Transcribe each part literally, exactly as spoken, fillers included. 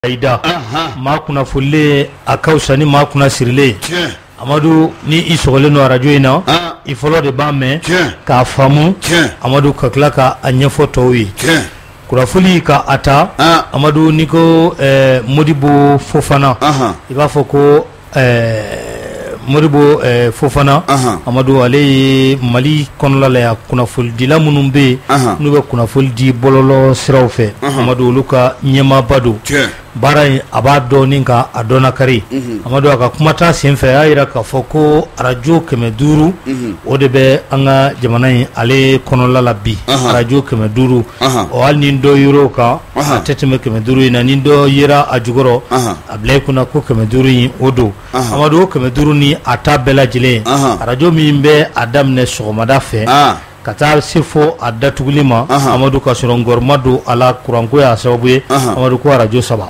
Aida ma kuna fulle a kausa ni ma kuna sirle Amadu ni isogole no radio ina i folo de ba me ka famu Amadu ka klaka anya photo wi kura fuli ka ata Amadu niko eh, Modibo Fofana i ba foko eh, Modibo eh, Fofana Amadu ale Mali konola la kuna ful dila munumbe nube kuna ful di bololo sirawfe Amadu luka nyema badu bara abado ninka adona kari Amadu aka kumata senfe ayira ka foko radio kemeduru odebe anga jamana ale konola la bi radio kemeduru o al nindo euro ka ateteme kemeduru ina nindo yira ajugoro able kuna ko kemeduru odo Amadu kemeduru ni atabela jile radio mimbe adam ne sogomada fe Katar sifo adatugulima Amadu ka sorongor madu ala kuranko ya sababu Amadu ko radio saba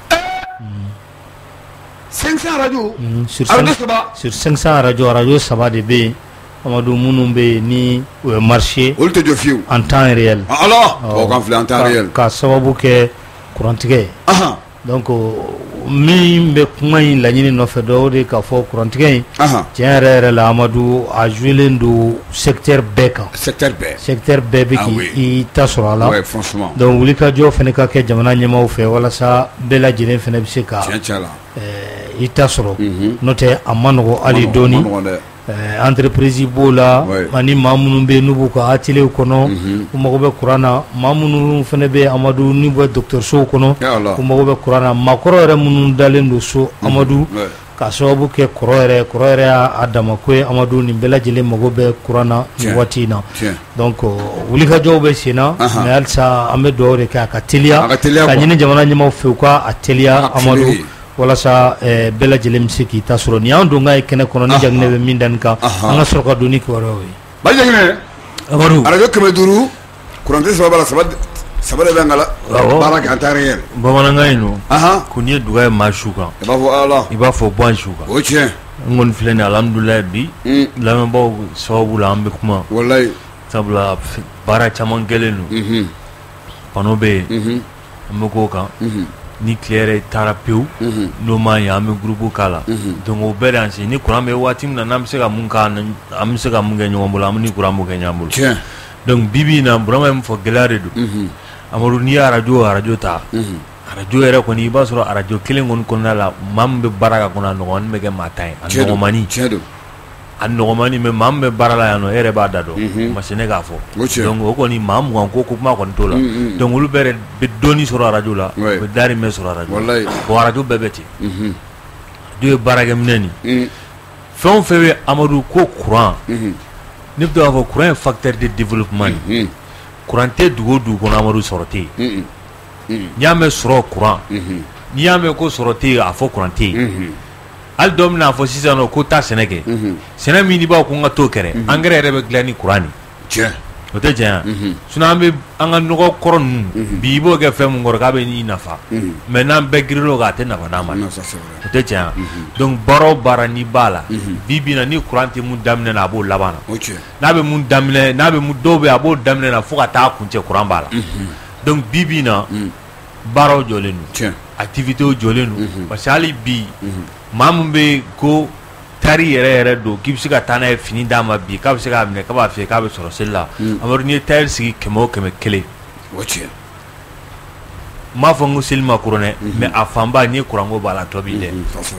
cinq cents radio mm, sur, sur cinq cents radio radio saba de be Amadou Munumbe ni euh, marché en temps réel alors oh, en temps réel ka sababu ke courantige donc mi be kuma in la nyini no fe do de ka fo courantige tiere la Amadou a joué do secteur beka secteur B secteur B be ki i tasora la ouais franchement donc wuli ka jo fene ka ke jamana nyama fe wala sa bela jine fene bi se ka eh itasoro note amanogo ali doni entreprise bola mani mamunu be nubu ko atile kono umago be qur'ana mamunu fene be Amadou ni bo docteur so kono umago be qur'ana makoro re munun dalendo so Amadou ka sababu ke korore korore adama ko Amadou ni bela jele mago be qur'ana watina donc wuli ka jobe sina mais alsa ame dore ka ka telia ka nyine jamana nyima fe ko atelia Amadou wala sa eh, bela jelem siki tasoro ni ando ngai kene kono ni jangne be mindanka anga sorka doni ko rawi ba jangne Amadou arajo kemeduru kurante sabala sabad sabala bangala baraka antariyel bamana ngai no aha kunye duga mashuka ba fo ala iba fo bon shuka oche ngon filene alhamdulillah bi la me baw sababu la ambe kuma wallahi sabla bara chaman gelenu mhm panobe mhm amko ka mhm ni claire tarapiu no ma ya me groupe kala donc o beransi ni kuran be wati na nam se ka mun ka am se ka mun ga nyombola ni kuran mo ga nyambul donc bibi na brama mo fo gelare do Amadou ni radio radio ta radio era ko ni basoro radio kilengon ko na la mambe baraka ko na no on me ga matin an no mani an no mani me mambe barala ya no ere ba dado machine ga fo donc ko ni mam ko ko ma ko tola donc lu bere be doni sur radio la be dari me sur radio wallahi ko radio bebeti mhm de baraka mneni fon fewe Amadou ko courant ni do avo courant facteur de développement courant te dugo du ko Amadou sorti nyame soro courant nyame ko sorti a fo courant te al domna fo sisano ko ta seneke sena mini ba ko ngato kere engrais rebe glani courani tiens o te tiens sunambe anga nogo koron bi bo ge fem ngor ga be ni nafa maintenant be grilo ga te nafa na ma o te tiens donc baro barani bala bibi na ni couranti mu damne na bo labana na be mu damne na be mu dobe abo damne na fuka ta kunche courant bala donc bibi na baro jolenu tiens activité o jolenu parce que ali bi mambe ko tari yere yere do kibsi ka tana fini dama bi ka bisi ka amne ka ba fe ka be soro sella amor ni tayr sigi kemo keme kele woche ma fongu silma kurone me afamba ni kurango bala tobi de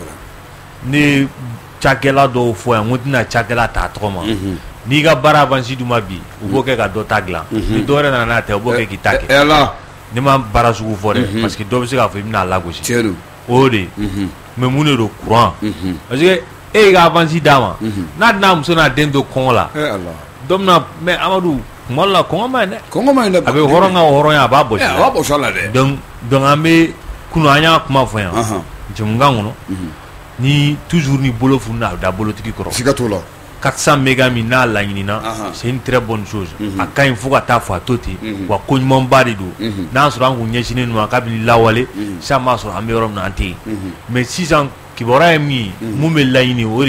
ni chakela do fo ya mutina chakela ta troma ni ga bara vansi duma bi uboke ka do tagla ni dore na na te uboke ki take ela ni ma bara sugu fore parce que do bisi ka fo na lagosi cheru ode me mune do courant parce que e ga avanci dama na na muso na dendo kongola eh Allah domna me Amadou molla kongo ma ne kongo ma ne abe horonga horonya ba bo eh ba bo sala de donc donc ambe kuno anya kuma fo ya jemunga ngono ni toujours ni bolo fu na da bolo tiki koro sikatola quatre cents mégas mi na la nyina c'est une très bonne chose aka il faut ta fa toti wa konymo mbari do na so rangu nyeshini no akabili lawale sa ma so ambe rom na anti mais six ans kibora mi mumel layini ori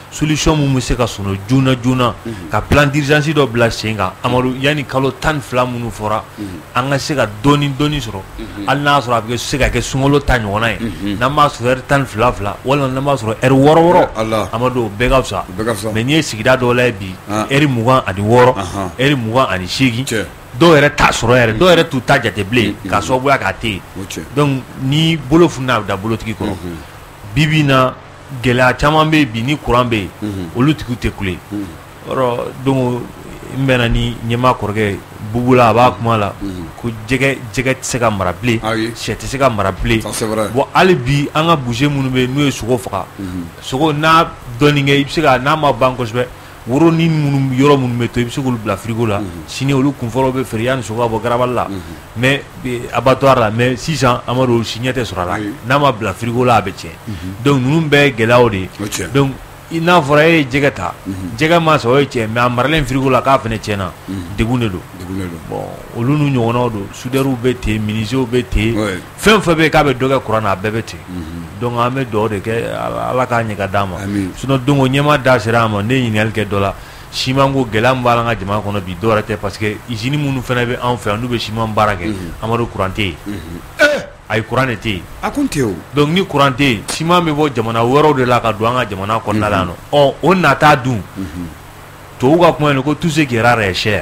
solution mun bɛ se ka sɔrɔ joona joona ka plan d'urgence dɔ bila sen kan Amadu yanni kalo tan ni fila minnu fɔra an ka se ka dɔɔni dɔɔni sɔrɔ hali n'a sɔrɔ a bɛ se ka kɛ sunkalo ta ɲɔgɔnna ye n'an b'a sɔrɔ heure tan ni fila fila walima n'an b'a sɔrɔ heure wɔɔrɔ wɔɔrɔ Amadu o bɛɛ ka fisa mais n'i ye sigida dɔw la bi heure mugan ani wɔɔrɔ heure mugan ani seegin dɔw yɛrɛ t'a sɔrɔ yɛrɛ dɔw yɛrɛ t'u ta jate bilen k'a sababuya k'a tɛ yen donc ni bolo fununa a bɛ da bolotigi kɔrɔ bi bi in na gɛlɛya caman bɛ yen bi ni courant bɛ yen olu tigiw tɛ kule yɔrɔ donc n bɛnna ni ɲɛmaa kɔrɔkɛ Bubula a b'a kuma la ko jɛgɛ jɛgɛ tɛ se ka mara bilen sɛ tɛ se ka mara bilen bon hali bi an ka boucher minnu bɛ yen n'u ye sogo faga sogo n'a dɔɔnin kɛ i bɛ se ka n'a ma ban kosɛbɛ woro ni minnu yɔrɔ minnu bɛ to i bɛ se k'olu bila frigo la sini olu kunfɔlɔ bɛ feere yanni sogo ka bɔ garabali la mais abattoir la mais sisan Amadu si ɲɛ tɛ sɔrɔ a la n'a ma bila frigo la a bɛ tiɲɛ donc ninnu bɛɛ ye gɛlɛyaw de ye donc i n'a fɔra e ye jɛgɛ ta jɛgɛ ma sɔrɔ o ye tiɲɛ mais a maralen frigo la k'a fana tiɲɛna degun de don bon olu n'u ɲɔgɔnnaw don soudeurs bɛ ten menuisiers bɛ ten fɛn o fɛn bɛ yen k'a bɛ dɔ kɛ courant na a bɛɛ bɛ ten donc an bɛ dugawu de kɛ Ala k'a ɲɛ ka d'an ma sinon dongo ɲɛmaa da sera a ma ne ye ɲininkali kɛ dɔ la siman ko gɛlɛya min b'a la an ka jamana kɔnɔ bi dɔwɛrɛ tɛ parce que usine minnu fana bɛ anw fɛ yan n'u bɛ siman baara kɛ Amadu courant tɛ yen ayi courant de tɛ yen a kun tɛ yen donc ni courant tɛ yen siman bɛ bɔ jamana wɛrɛw de la ka don an ka jamana kɔnɔna la yan nɔ ɔ o nata dun tubabuw ka kuma ye ko tout ce qui est rare est cher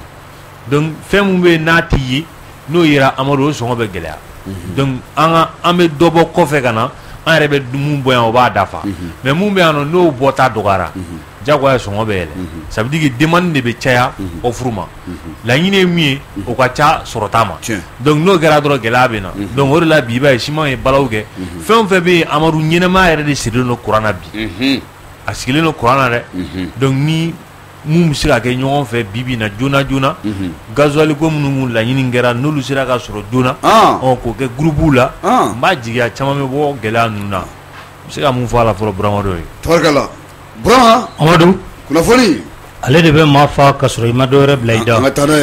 donc fɛn min bɛ yen n'a tɛ ye n'o yera Amadu o sɔngɔ bɛ gɛlɛya donc an ka an bɛ dɔ bɔ kɔfɛ ka na an yɛrɛ bɛ mun bɔ yan o b'a dafa mais mun bɛ yan nɔ n'o bɔta dɔgɔyara jagoya sɔngɔ bɛ yɛlɛ ça veut dire que demande de bɛ caya offre ma laɲini ye min ye o ka ca sɔrɔta ma donc n'o kɛra dɔrɔn gɛlɛya bɛ na donc o de la bi i b'a ye siman ye balaw kɛ fɛn o fɛn bɛ yen Amadu ɲɛnɛmaya yɛrɛ de sirilen don courant na bi a sigilen don courant na dɛ donc ni mun bɛ se ka kɛ ɲɔgɔn fɛ bi bi in na joona joona gasoil ko minnu laɲini kɛra n'olu sera ka sɔrɔ joona ɔ k'o kɛ groupe la n b'a jigiya caman bɛ bɔ gɛlɛya ninnu na n bɛ se ka mun fɔ a la fɔlɔ Burama dɔ ye. tabarikala Burama Amadu kunnafoni ale de bɛ maa fa ka sɔrɔ i ma dɔwɛrɛ bila i da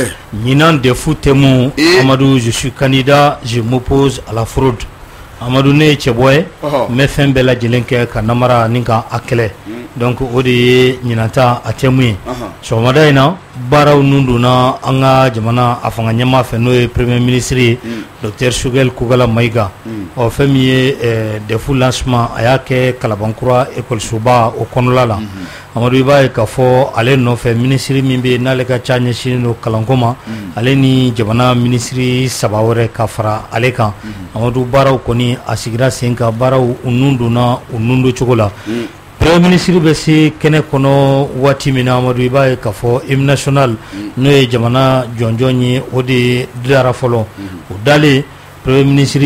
ɲinan defu tɛ mun Amadu je suis candidat je m'oppose à la fraude Amadu ne ye cɛbɔ ye n bɛ fɛn bɛɛ lajɛlen kɛ ka namara ni ka a kɛlɛ donc o de ye ɲinanta a tɛ mun ye sɔgɔmada in na baaraw nun donna an ka jamana a fanga ɲɛmaa fɛ n'o ye premier ministre ye docteur Sogɛl Kogala Mayiga ɔ fɛn min ye defu lancement a y'a kɛ Kalabankura écolesoba o kɔnɔla la Amadu i b'a ye k'a fɔ ale nɔfɛ ministre min bɛ yen n'ale ka ca ɲɛsinnen don kalanko ma ale ni jamana ministre saba wɛrɛ ka fara ale kan Amadu baaraw kɔni a sigira sen kan baaraw u nun donna u nun don cogo la premier ministre bɛ se kɛnɛ kɔnɔ waati min na Amadu i b'a ye k'a fɔ hymne national n'o ye jamana jɔnjɔn ye o de dilara fɔlɔ o dalen premier ministre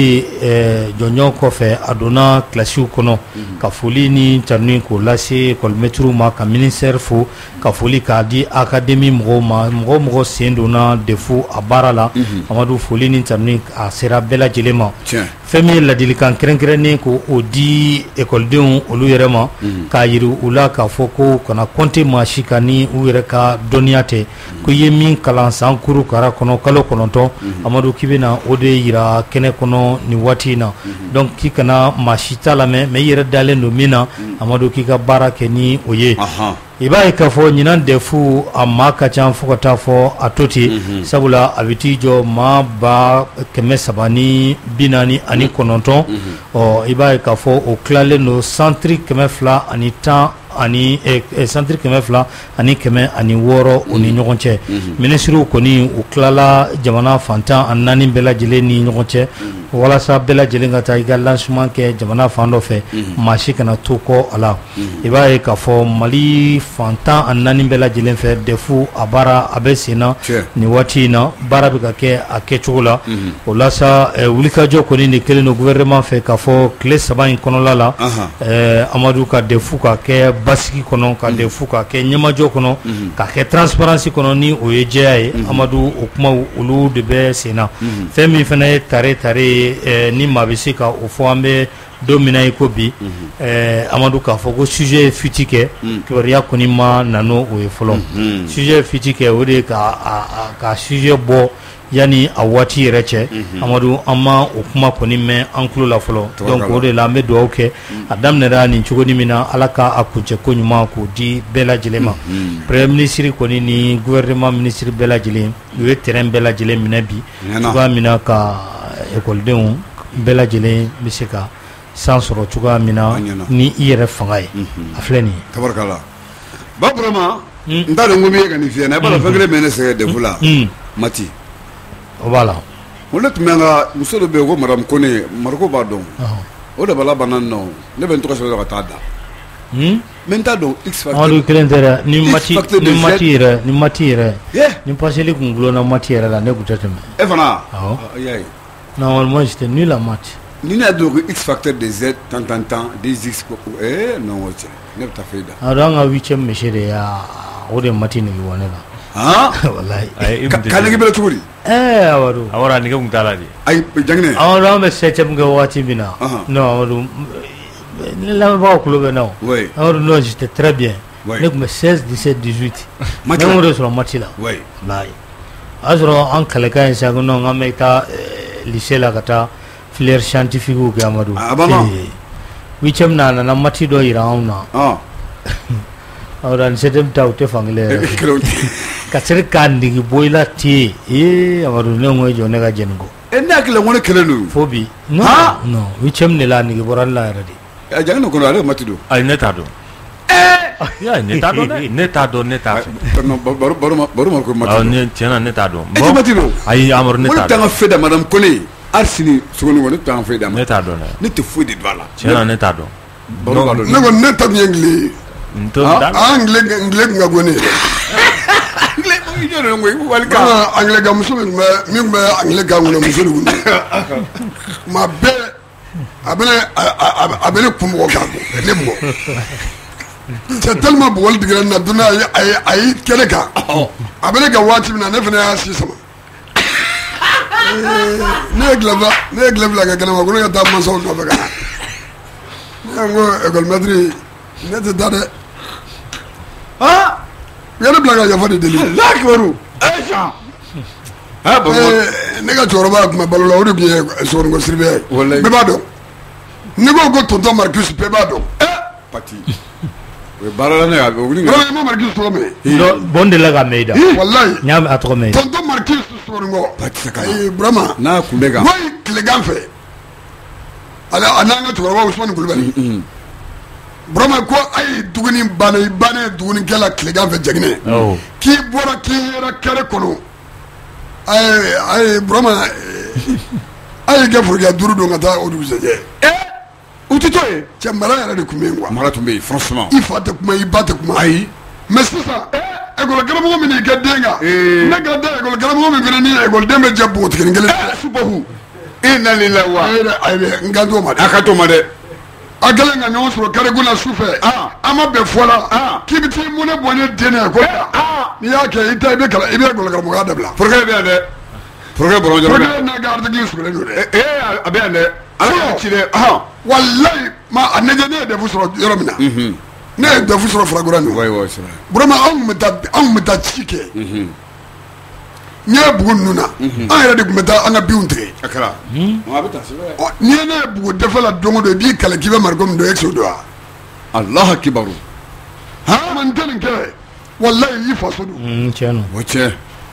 jɔnjɔn kɔfɛ a donna kilasiw kɔnɔ ka foli ni tanuni k'o lase école-maîtres ma ka ministère fo ka foli k'a di académie mɔgɔw ma mɔgɔ mɔgɔ sen donna defu a baara la Amadu foli ni tanuni a sera bɛɛ lajɛlen ma fɛn min ye ladilikan kɛrɛnkɛrɛnnen ko o di écoledenw olu yɛrɛ ma k'a yiri u la k'a fɔ ko kana compter maa si kan ni u yɛrɛ ka dɔnniya tɛ ko i ye min kalan san kurukara kɔnɔ kalo kɔnɔntɔn Amadu k'i bɛna o de yira kɛnɛ kɔnɔ nin waati in na donc k'i kana maa si t'a lamɛn mais i yɛrɛ dalen don min na Amadu k'i ka baara kɛ ni o ye i b'a ye k'a fɔ ɲinan defu a maa ka ca fo ka taa fɔ a to ten sabula a bɛ t'i jɔ maa ba kɛmɛ saba ni bi naani ani kɔnɔntɔn ɔ i b'a ye k'a fɔ o tilalen don centre kɛmɛ fila ani tan ani centre kɛmɛ fila ani kɛmɛ ani wɔɔrɔ o ni ɲɔgɔn cɛ ministrew kɔni u tilala jamana fantan ani naani bɛɛ lajɛlen ni ɲɔgɔn cɛ walasa bɛɛ lajɛlen ka taa i ka lancement kɛ jamana fan dɔ fɛ maa si kana to kɔ a la i b'a ye k'a fɔ Mali fantan ani naani bɛɛ lajɛlen fɛ defu a baara a bɛ sen na nin waati in na baara bɛ ka kɛ a kɛcogo la o la sa wulikajɔ kɔni de kɛlen don gouvernement fɛ k'a fɔ tile saba in kɔnɔla la Amadu ka defu ka kɛ basigi kɔnɔ ka defu ka kɛ ɲɛmajɔ kɔnɔ ka kɛ transparency kɔnɔ ni o ye jɛya ye Amadu o kumaw olu de bɛ sen na fɛn min fana ye tare tare ye ni maa bɛ se ka o fɔ an bɛ don min na i ko bi Amadu k'a fɔ ko sujet ye futi kɛ kibaruya kɔni ma na n'o o ye fɔlɔ sujet ye futi kɛ o de ye ka ka sujet bɔ yani a waati yɛrɛ cɛ Amadu an ma o kuma kɔni mɛn an tulo la fɔlɔ donc o de la an bɛ dugawu kɛ a daminɛra nin cogo min na Ala ka a kuncɛ ko ɲuman k'o di bɛɛ lajɛlen ma premier ministre kɔni ni gouvernement ministre bɛɛ lajɛlen u ye terrain bɛɛ lajɛlen minɛ bi cogoya min na ka ekɔlidenw bɛɛ lajɛlen bɛ se ka san sɔrɔ cogoya min na ni i yɛrɛ fanga ye a filɛ nin ye tabarakala ba Burama n t'a dɔn ko min ye ka nin fiyɛ na i b'a dɔn fɛn kelen bɛ ne sɛgɛn defu la mati o b'a la o ne tun bɛ n ka muso dɔ bɛ yen ko madame Kone Mariko b'a dɔn o de b'a la bana nɔ ne bɛ n tɔgɔ sɛbɛn ka taa da mɛ n t'a dɔn X Factor Amadu kelen tɛ dɛ ni mati ni mati yɛrɛ ni mati yɛrɛ ni paseli kun gulonna mati yɛrɛ la ne kun tɛ tɛmɛ e fana awɔ y'a ye normalement j'étais nul à mati ni ne y'a dɔn ko X Factor des Z tant tant tant des X eh non o cɛ ne bɛ taa fɛ da a dɔn an ka huitième monsieur de y'a o de mati nege bɔ ne la han wallahi ka nege bɛ cogo di eh Amadu awara nege kun t'a la de ayi janginɛ Amadu an bɛ septième kɛ waati min na non Amadu ne lamɛnbagaw tulo bɛ n na o Amadu non j'étais très bien ne tun bɛ seize dix-sept dix-huit ne m'o de sɔrɔ mati la wallahi a y'a sɔrɔ an kɛlɛkan in sa ko non k'an bɛ taa lycée la ka taa filière scientifique kɛ Amadu huitième na a nana mati dɔ yira anw na awɔ ni septième ta u tɛ fankelen yɛrɛ ka seri k'a nege bɔ i la ten ee Amadu ne ko jɔ ne ka jɛni kɔ e ne hakili la ko ne kelen don fo bi non non huitième de la nege bɔra ne la yɛrɛ de a janginɛ kɔnɔ ale mati don ayi ne t'a dɔn ya ne t'a dɔn dɛ ne t'a dɔn ne t'a fɛ baro baro baro ma ko mati don ne tiɲɛna ne t'a dɔn e tɛ mati don ayi Amadu ne t'a dɔn o de t'an ka fɛ da madame Kone hali sini sogoni kɔnɔ ne t'an ka fɛ da ma ne t'a dɔn dɛ ne tɛ foyi de don a la tiɲɛna ne t'a dɔn baro b'a dɔn ne kɔni ne ta tun ye ngile ye ah ngile ngile kun ka go ne ye ngile ko i jɔ ko i wali kan angilɛ ka muso min bɛ min bɛ angilɛ ka ŋunɛ muso de kun ma bɛɛ a bɛ ne a bɛ ne kun mɔgɔ kan ne mɔgɔ c'est tellement bɔgɔli digira ne na don a ye a ye kɛnɛ kan a bɛ ne ka waati min na ne fana y'a si sama ne ye gilɛfa ne ye gilɛ bila ka kɛnɛ ma ko ne ka taa mansaw nɔfɛ ka na ne ko école maître ne tɛ taa dɛ ah u ye ne bila ka yafa de deli lakibaru ne ka cɛkɔrɔba tun bɛ balo la o de tun ye Sogonikɔ Sidibe ye bɛɛ b'a dɔn ne ko ko tonton Marcus bɛɛ b'a dɔn pati o ye baara la ne y'a o wuli nka ma Marcus tɔgɔ mɛn bon de la ka mɛn i da walayi n y'a a tɔgɔ mɛn tonton Marcus Sogonikɔ pati se ka ye Burama n'a kun bɛ kan wayi tilegan fɛ ale a n'an ka cɛkɔrɔba Usumani Kulubali Burama ko a ye duguni banna i banna ye dugunikɛla tilegan fɛ Jaginɛ k'i bɔra k'i yɛrɛ kɛrɛ kɔnɔ a ye a ye Burama a ye kɛ forokɛ duuru don ka taa o dugusɛjɛ u tɛ to yen cɛ mara yɛrɛ de tun bɛ yen quoi mara tun bɛ yen franchement i fa tɛ kuma i ba tɛ kuma ayi mais sisan école karamɔgɔ min y'i kɛ den kan ne ka da école karamɔgɔ min fana ni écoleden bɛ jɛ npogotiginin kelen subahu e nali la wa ayi dɛ ayi dɛ n kan t'o ma dɛ a ka t'o ma dɛ a kɛlen ka ɲɔgɔn sɔrɔ kariku la su fɛ an ma bɛn fɔ la k'i bɛ t'i mun ne bɔ ne den na école la n'i y'a kɛ i ta i bɛ kalan i bɛ école karamɔgɔya dabila forokɛ bɛ yan dɛ forokɛ bɔrɔ jɔrɔ forokɛ n'a ka article sɛbɛnnen don dɛ ee a bɛ yan dɛ ala y'a ci dɛ walayi ma a lajɛ ne ye defu sɔrɔ yɔrɔ min na ne ye defu sɔrɔ Falakura nin Burama anw tun bɛ taa anw tun bɛ taa ci kɛ n ye bugu ninnu na an yɛrɛ de tun bɛ taa an ka binw tigɛ a kɛra n'i ye ne ye bugu dɛfɛ la don o don i b'i kale k'i bɛ mariko min dɔn e t'o dɔn wa Alahu kibaru han n tɛ nin kɛ walayi i faso don tiɲɛ don o tiɲɛ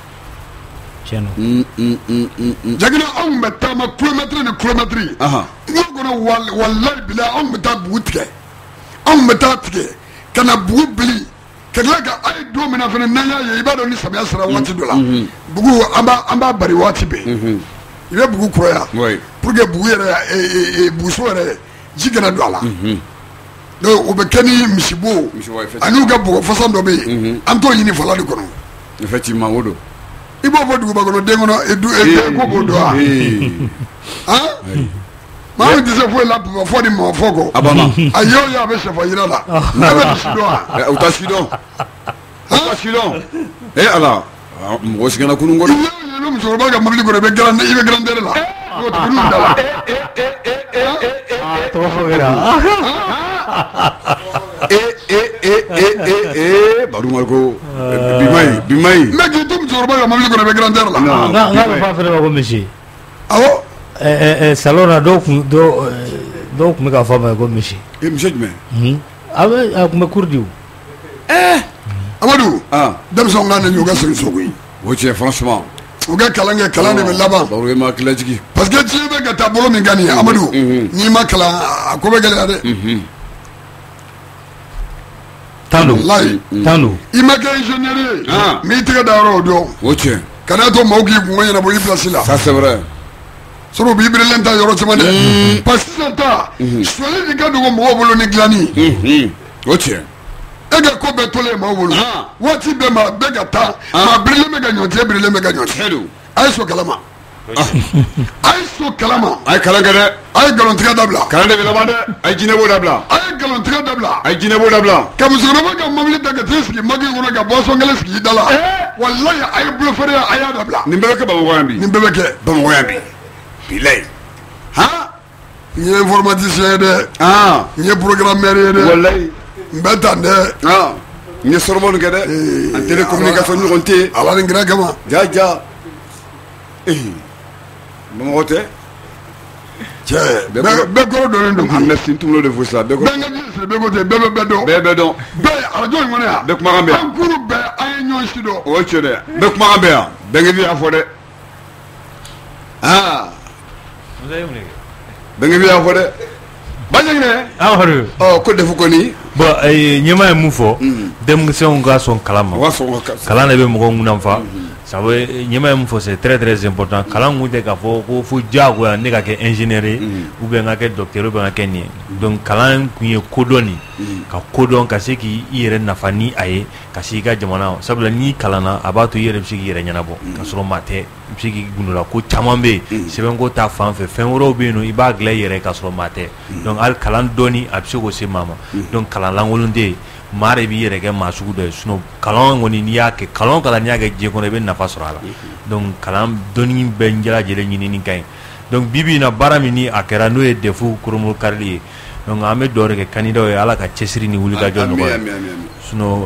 Jaginɛ anw bɛ taama kilomɛtiri ni kilomɛtiri kungo kɔnɔ walayi bila anw bɛ taa bugu tigɛ anw bɛ taa tigɛ ka na bugu bili ka tila ka a ye don min na fana n'an y'a ye i b'a dɔn ni samiya sera waati dɔ la bugu an b'a an b'a bari waati bɛɛ i bɛ bugu kɔrɔya pour que bugu yɛrɛ buguso yɛrɛ ji kana don a la donc o bɛ kɛ ni misibo ani ka bɔgɔ fasan dɔ bɛ yen an t'o ɲini fala de kɔnɔ effectivement o don i b'o fɔ duguba kɔnɔ den kɔnɔ den ko b'o dɔn wa han maa min tɛ se foyi la fɔ ni maa fɔ kɔ a ye o ye a bɛ sɛfan jira la a bɛ si dɔn wa u ta si dɔn u ta si dɔn ee ala mɔgɔ sɛgɛnna kunun kɔnɔ i ye ni musokɔrɔba ka mobili kɔnɔ i bɛ garan i bɛ garan tɛrɛ la o tɛ kunun da la tɔgɔ fɔ kɛra ee ee ee ee ee Badumari ko bi ma ye bi ma ye mɛ k'i to cɛkɔrɔba ka mobili kɔnɔ bɛ grandeur la n ka fa fana ma ko misi awɔ salon na dɔw kun dɔw kun bɛ k'a fɔ a ma ko misi misi jumɛn a bɛ a kun bɛ kurdi o Amadou denmisɛnw ka na ɲɔ ka segin so koyi o tiɲɛ franchement u ka kalan kɛ kalan de bɛ laban baro ye ma kila jigi parce que diɲɛ bɛ ka taa bolo min ka nin ye Amadou n'i ma kalan a ko bɛ gɛlɛya dɛ tan don wallahi tan don i ma kɛ ingénieur ye m'i tɛgɛ da yɔrɔ o dɔn o tiɲɛ kana to maaw k'i kun ɲɛnabɔ i place la ça c'est vrai sɔrɔ b'i birilen ta yɔrɔ caman dɛ parce que sisan ta sɔli de ka dogo mɔgɔw bolo ni dilanni o tiɲɛ e ka ko bɛɛ tolen maaw bolo waati bɛɛ ma bɛɛ ka taa maa birilen bɛ ka ɲɔtigɛ birilen bɛ ka ɲɔtigɛ a ye so kalama a ye so kalama a ye kalan kɛ dɛ a ye nkalontigɛ dabila kalan de bɛ laban dɛ a ye jinɛbo dabila a ye nkalontigɛ dabila a ye jinɛbo dabila ka musokɔrɔba ka mobili ta ka t'i sigi magi kɔnɔ ka boisson kelen sigi i da la walayi a ye bolofɛriya a y'a dabila nin bɛɛ bɛ kɛ bamakɔ yan bi nin bɛɛ bɛ kɛ bamakɔ yan bi bilayi han n ye informaticien ye dɛ han n ye programmeur ye dɛ walayi n bɛ tan dɛ han n ye sɔrɔbɔli kɛ dɛ en télécommunication ɲɔgɔn tɛ yen ala ni kira kama ja ja bamakɔ tɛ cɛ bɛɛ kɔrɔ dɔnnen don an bɛ sin tumulo de fo sisan bɛɛ bɛɛ ka ji siri bɛɛ ko ten bɛɛ bɛ bɛɛ dɔn bɛɛ bɛ dɔn bɛɛ arajo in kɔnɔ yan bɛɛ kumakan bɛ yan an kuru bɛɛ an ye ɲɔgɔn si dɔn o ye tiɲɛ dɛ bɛɛ kumakan bɛ yan bɛnkɛ y'a fɔ dɛ aa bɛnkɛ y'a fɔ dɛ bajɛginɛ an hɔri ɔ ko defu kɔni bon ɲɛma ye mun fɔ denmisɛnw ka sɔn kalan ma o ka sɔn ka kalan de bɛ mɔgɔw ŋunan fa sabu ɲɛma ye mun fɔ c'est très très important kalan kun tɛ k'a fɔ ko fo diyagoya ne ka kɛ ingénieur ye ou bien n ka kɛ docteur ou bien n ka kɛ nin ye donc kalan kun ye kodɔn de ka kodɔn ka se k'i yɛrɛ nafa ni a ye ka se i ka jamana sabula n'i kalanna a b'a to i yɛrɛ bɛ se k'i yɛrɛ ɲɛnabɔ ka sɔrɔ maa tɛ i bɛ se k'i gundola ko caman bɛ yen sɛbɛnko ta fan fɛ fɛn wɛrɛw bɛ yen nɔ i b'a dilan i yɛrɛ ka sɔrɔ maa tɛ donc hali kalan dɔɔni a bɛ se k'o se maa ma donc kalan lankolon tɛ yen maa de b'i yɛrɛ kɛ maa sugu dɔ ye sinon kalan kɔni n'i y'a kɛ kalan o kalan n'i y'a kɛ diɲɛ kɔnɔ i bɛ nafa sɔrɔ a la donc kalan dɔnni bɛɛ bɛɛ lajɛlen ɲinini ka ɲi donc bi bi in na baara min ni a kɛra n'o ye defu koromolo karili ye donc an bɛ dugawu de kɛ candidat ye ala ka cɛsiri ni wulikajɔ nɔgɔya sinon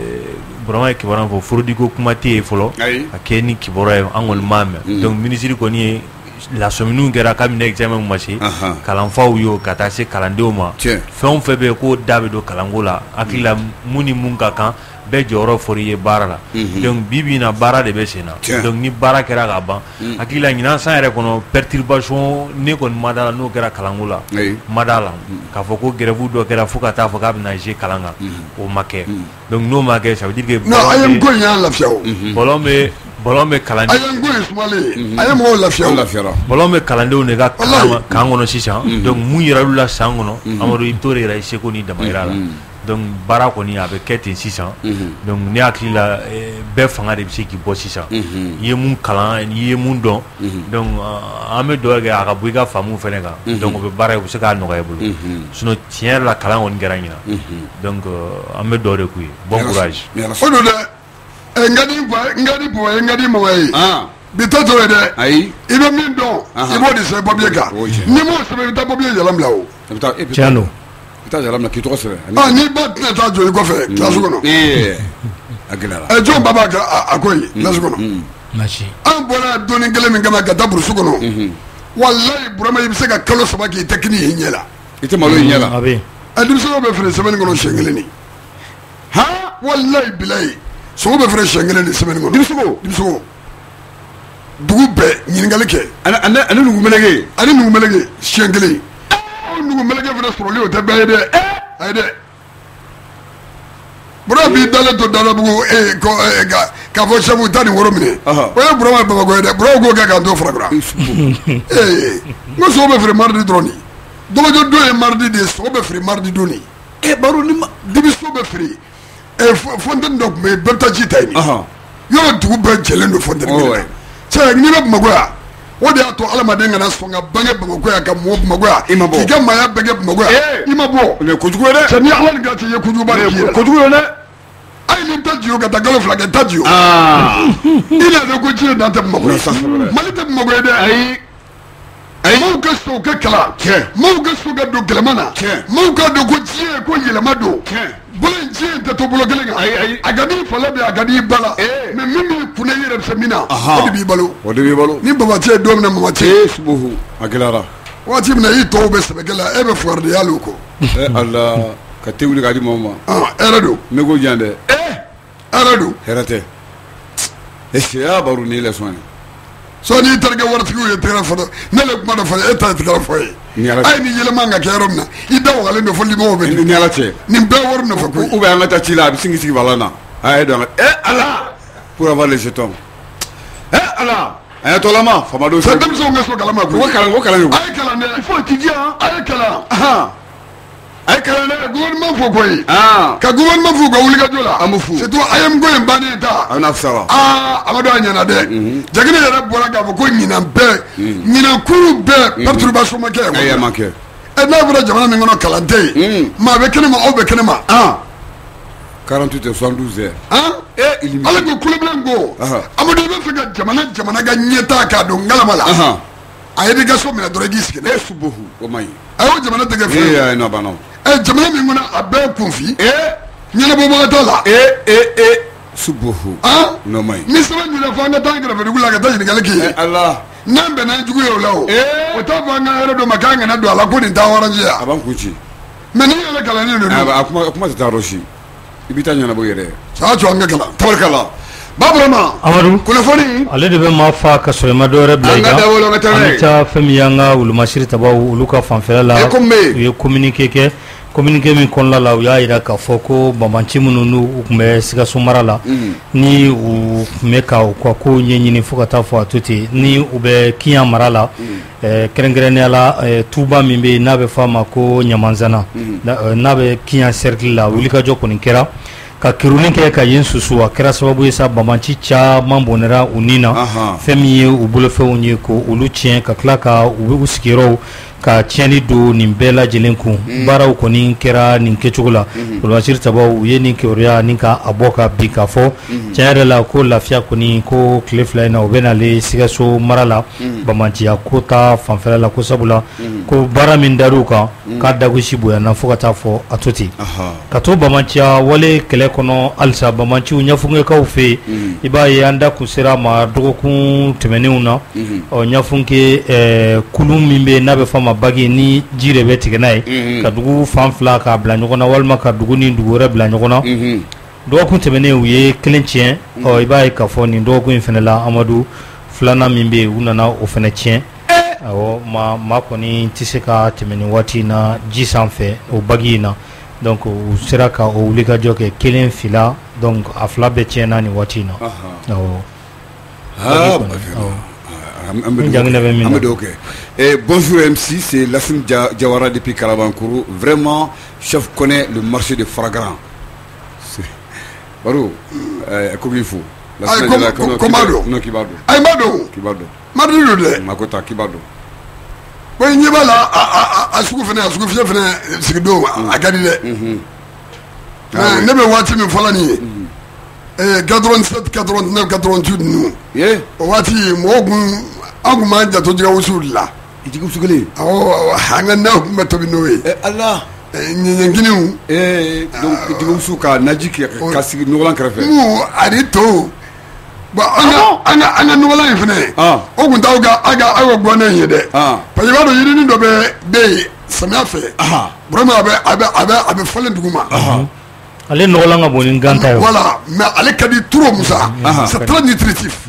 Burama ye kibaruya fɔ forodiko kuma tɛ yen fɔlɔ ka kɛ ni kibaruya ye an kɔni m'a mɛn donc minisiri kɔni ye lasɔminiw kɛra kabini examen ma se kalanfaw y'o ka taa se kalandenw ma fɛn o fɛn bɛ yen ko da bɛ don kalanko la hakili la mun ni mun ka kan bɛɛ jɔyɔrɔ fɔra i ye baara la donc bi bi in na baara de bɛ sen na donc ni baara kɛra ka ban hakili la ɲinan san yɛrɛ kɔnɔ perturbation ne kɔni ma da la n'o kɛra kalanko la ma da la k'a fɔ ko grève dɔ kɛra fo ka taa fɔ k'a bɛna jouer kalan kan o ma kɛ donc n'o ma kɛ ça veut dire que non a ye n ko in y'an lafiya o bɔlɔn bɛ bɔlɔn bɛ kalanden a ye n ko in sumalen a ye mɔgɔw lafiya o lafiyara bɔlɔn bɛ kalandenw de ka kalan kan kɔnɔ sisan donc mun yira olu la san kɔnɔ Amadu i bɛ t'o de yira i seko n'i damayira la donc baara kɔni a bɛ kɛ ten sisan donc ne hakili la bɛɛ fanga de bɛ se k'i bɔ sisan i ye mun kalan i ye mun dɔn donc an bɛ dugawu kɛ a ka bɔ i ka faamu fɛnɛ kan donc o bɛ baara u bɛ se k'a nɔgɔya i bolo sinon tiɲɛ yɛrɛ la kalan kɔni kɛra ɲinan donc an bɛ dugawu de k'u ye bon courage o don dɛ n ka di n ka di bɔ ye n ka di mama ye bi tɛ to ye dɛ ayi i bɛ min dɔn i b'o de sɛbɛn papier kan n'i m'o sɛbɛn i bɛ taa papier yɛlɛn bila o tiɲɛ don i t'a yɛlɛn bila k'i tɔgɔ sɛbɛn ah n'i ba tɛna taa jɔ i kɔfɛ classe kɔnɔ a gɛlɛyara ɛ jɔn ba b'a kɛ a ko ye classe kɔnɔ merci an bɔra doni kelen min kama ka taa burusi kɔnɔ walayi Burama i bɛ se ka kalo saba k'i tɛ kini y'i ɲɛ la i tɛ malo y'i ɲɛ la a bɛ ɛ denmisɛnninw bɛ feere semaine kɔnɔ siɲɛ kelen de han walayi bilayi sogo bɛ feere siɲɛ kelen de semaine kɔnɔ denmisɛnninw denmisɛnninw dugu bɛɛ ɲininkali kɛ ani ani ani nugu meleke ani nugu meleke siɲɛ kelen o nugu meleke fana sɔrɔli o tɛ bɛɛ ye dɛ ayi dɛ Burama b'i dalen to Dalabugu ee ko ka k'a fɔ chef taa nin woro minɛ o ye Burama ye Bamakɔ ye dɛ Burama k'o kɛ k'an to Farakura ee n ko sogo bɛ feere mardi dɔrɔn de dɔgɔjɔ don ye mardi de ye sogo bɛ feere mardi don de ee baro ni ma dibiso bɛ feere ee fontaine dɔ tun bɛ yen bɛɛ bɛ taa ji ta yen yɔrɔ dugu bɛɛ jɛlen don fontaine kelen na cɛ n'i bɛ Bamakɔ yan o de y'a to adamaden kana sɔn ka bange Bamakɔ yan ka mɔ Bamakɔ yan i ma bɔ k'i ka maaya bɛɛ kɛ Bamakɔ yan i ma bɔ o ye kojugu ye dɛ cɛ ni Ala ni kira cɛ i ye kojuguba de k'i yɛrɛ la kojugu ye dɛ hali ni ta jiyo ka taa kalo fila kɛ ta jiyo i n'a fɔ ko diɲɛ dan tɛ Bamakɔ ye Mali tɛ Bamakɔ ye dɛ ayi maaw ka sɔn ka kalan maaw ka sɔn ka don gɛlɛman na maaw ka dɔn ko diɲɛ ko yɛlɛma don bolo in diɲɛ tɛ to bolo kelen kan a ka di fala bɛ a ka di ba la mɛ min b'i kunna i yɛrɛ fɛ min na o de b'i balo o de b'i balo ni babati ye don min na mamati ee subuhu a gɛlɛyara waati min na i tɔw bɛ sɛbɛkɛ la e bɛ fugardenya l'o kɔ ala ka te wuli k'a di maaw ma hɛrɛ don ne ko jan dɛ hɛrɛ don hɛrɛ tɛ est-ce y'a baro ni leçon ye sɔ n'i terikɛ waritigiw ye tɛgɛrɛ fɔ ne le kuma dɔ fɔ ye e ta ye tɛgɛrɛ fɔ ye a ye ni yɛlɛma ka kɛ yɔrɔ min na i da wagalen don fo limɔgɔw bɛ ni ala cɛ nin bɛɛ wari nɔfɛ koyi ou bien an ka taa ci la a bɛ sigi sigi balan na a ye dɔn eh ala pour avoir les jetons eh ala a ye tɔlama famado sa denmisɛnw ka so kalama koyi ko kalan ko kalan de a ye kalan dɛ il faut étudier a ye kalan a ye kalan dɛ gouvernement fo koyi ka gouvernement fo ka wulikajɔ la an b'u fo surtout a ye n ko in bannen ta a bɛna fisaya wa aa Amadu a ɲɛna dɛ Jagini yɛrɛ bɔra k'a fɔ ko ɲinan bɛɛ ɲinan kuru bɛɛ perturbation ma kɛ ayi a ma kɛ ɛ n'a fɔra jamana min kɔnɔ kalan tɛ yen maa bɛ kɛnɛ ma aw bɛ kɛnɛ ma quarante-huit et soixante-douze heures ala ko kulebilen ko Amadu i bɛ fɛ ka jamana jamana ka ɲɛtaa k'a don ngalama la a ye éducation minɛ dɔrɔn i k'i sigi dɛ subuhu o ma ɲi a y'o jamana tɛgɛ fɛ ee non non ɛ jamana min kɔnɔ a bɛɛ kunfi ɲɛnabɔbaga t'a la ee ee ee subuhu n'o ma ɲi ni sɛbɛn ɲinɛ fɔ an ka taa kɛrɛfɛ dugu la ka taa ɲininkali k'i ye ala n'an bɛnna jugu ye o la o o t'a fɔ an ka yɔrɔ dɔ ma k'an kana don a la ko nin t'a waranji yan a b'an kun ci mɛ n'i yɛrɛ kalannen don a kuma a kuma tɛ taa yɔrɔ si i bɛ taa ɲɛnabɔ yɛrɛ saa co an ka kalan tabarikala Baburama Amadu kunnafoni ale de bɛ maa fa ka sɔrɔ i ma dɔwɛrɛ bila i kan an bɛ taa fɛn min y'an ka wulumasiri tabaw olu ka fanfɛla la u ye communiqué kɛ communiqué min kɔnɔna la u y'a jira k'a fɔ ko banbanci minnu n'u tun bɛ Sikaso mara la ni u tun bɛ ka u ka kow ɲɛɲini fo ka taa fɔ a to ten ni u bɛ Kiɲan mara la kɛrɛnkɛrɛnnenya la tuba min bɛ yen n'a bɛ fɔ a ma ko Ɲamanzana n'a bɛ Kiɲan cercle la wulikajɔ kɔni kɛra ka kirunin kɛ ka yen susu a kɛra sababu ye sa banbanci caman bɔnɛra u ni na fɛn min ye u bolofɛnw ye ko olu tiɲɛ ka tila ka u bɛ u sigiyɔrɔw ka tiɲɛni don nin bɛɛ lajɛlen kun baaraw kɔni kɛra nin kɛcogo la wulumasiri tabaw u ye nin kibaruya ni ka a bɔ ka bin k'a fɔ tiɲɛ yɛrɛ la ko lafiya kɔni ko tile fila in na u bɛ nale Sikaso mara la banbanciya ko ta fanfɛla la ko sabula ko baara min dar'u kan k'a dagosi bonyana fo ka taa fɔ a to ten ka to banbanciya wale kɛlɛ kɔnɔ halisa banbanciw ɲafunkɛkaw fɛ yen i b'a ye an da kun sera ma dɔgɔkun tɛmɛnenw na ɔ ɲafunke kulu min bɛ yen n'a bɛ fɔ a ma bagi ni ji de bɛ tigɛ n'a ye ka dugu fan fila k'a bila ɲɔgɔn na walima ka dugu ni dugu wɛrɛ bila ɲɔgɔn na dɔgɔkun tɛmɛnen u ye kelen tiɲɛ ɔ i b'a ye k'a fɔ nin dɔgɔkun in fana la Amadu filanan min bɛ yen u nana o fana tiɲɛ awɔ maa maa kɔni tɛ se ka tɛmɛ nin waati in na ji sanfɛ o bagi in na donc u sera ka o wulikajɔ kɛ kelen fila donc a fila bɛɛ tiɲɛna nin waati in na awɔ Et bonjour M C, c'est Lassine Diawara depuis Kalabankourou. Vraiment, chef connaît le marché de Fragrant. Barou, comment il faut? Komado. Non, Kibado. Aïe, Mado. Kibado. Mado, le. Makota, Kibado. Oui, il y a là, à Soukoufene, à Soukoufene, c'est que à Galilée. Ne me vois-tu me falani? quatre-vingt-sept, quatre-vingt-neuf, quatre-vingt-huit, nous. Yeah. Wati, moi, an kun b'an jato jɛgɛ wusu de la i jigi wusu kelen awɔ an ka naw kun bɛ tobi n'o ye ala ɲɛɲɛkiniw donc jigi wusu ka naji ka sigi nɔgɔlan kɛrɛfɛ mu ani to bon an ka an ka an ka nɔgɔlan in fɛnɛ o kun t'aw ka aw ka aw ka guwanen ye dɛ parce que i b'a dɔn yirinin dɔ bɛ bɛ yen samiya fɛ vraiment a bɛ a bɛ a bɛ a bɛ falen dugu ma ale nɔgɔlan ka bon ni gan ta ye voilà mais ale ka di trop Musa c'est très nutritif.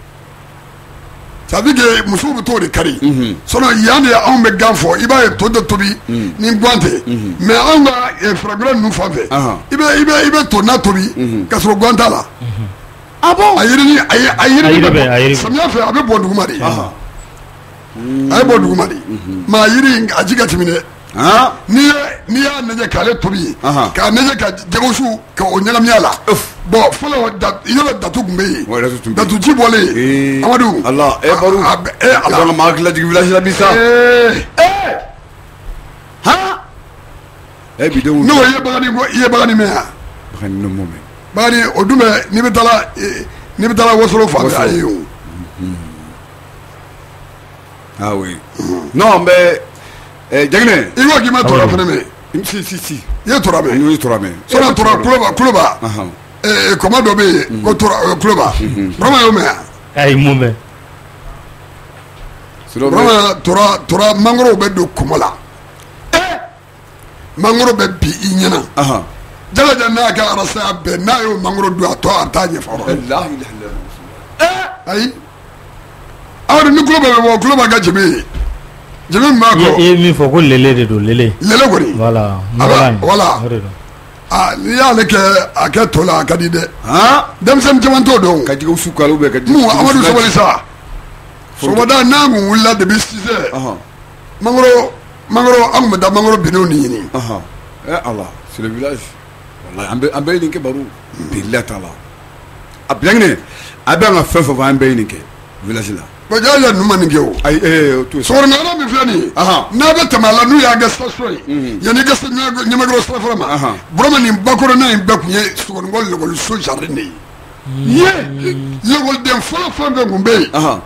Ça veut dire que musow bɛ t'o de kari sinon yan de anw bɛ gan fɔ i b'a ye to tɛ tobi ni gan tɛ mais anw ka faragula ninnu fan fɛ i bɛ i bɛ i bɛ to n'a tobi ka sɔrɔ gan t'a la ah bon a yirini a ye a yirini bɛ samiya fɛ a bɛ bɔ duguma de a ye bɔ duguma de mais a yiri a ji ka tɛmɛ dɛ n'i ye n'i y'a lajɛ k'ale tobi k'a lajɛ ka jɛgɛwusu ka o ɲagami a la bon fɔlɔ yɔrɔ datu tun bɛ yen datu ji bɔlen Amadu ala ɛ baro ɛ ala an ka maa hakili lajigi village la bi sa ɛɛ han ɛ bidenw n'o ye Bagani i ye Bagani mɛn yan Bagani ne m'o mɛn Bagani o dun bɛ n'i bɛ taa n'i bɛ taa Wasolo fan fɛ a ye o ah oui non mais Diagne i ko k'i ma tora fana mɛ si si si i ye tora mɛ i ye tora mɛ sɔrɔ tora kuloba kuloba ɛɛ kɔma dɔ bɛ yen ko tora kuloba Burama y'o mɛn yan ayi mun bɛ Burama tora tora mangoro bɛ don kɔmɔ la mangoro bɛ bi i ɲɛna Jalaja n'a ka arasaya bɛɛ n'a y'o mangoro dun a tɔ a bɛ taa ɲɛfɔ ayi aw ni kuloba bɛ bɔ kuloba ka jɛmɛ ye jɛmɛ min b'a kɔ i ye min fɔ ko lele de don lele lele kɔni voilà voilà aa n'i y'ale kɛ a kɛ to la a ka di dɛ denmisɛnnin caman t'o dɔn ka jigin su kalo bɛ ka mun Amadu Sabali sa sɔgɔmada n'a kun wulila depuis six heures mangoro mangoro an kun bɛ taa mangoro binenw de ɲini eh Allah c'est le village wallahi an bɛ an bɛ nin kɛ baro billahi taala a bilaŋine a bɛ an ka fɛn fɛn fɔ an bɛ nin kɛ village la bon Jalaja ninnu ma nin kɛ o ayi ee to sɔgɔmada yɔrɔ min filɛ nin ye n'a bɛ tɛmɛ a la n'u y'a kɛ station ye yanni i ka se Ɲamakɔrɔ sirafara ma Burama nin bakɔrɔnan in bɛɛ kun ye Sogonikɔ l'école jardin de ye l'écoleden fɔlɔ fɛn fɛn kun bɛ yen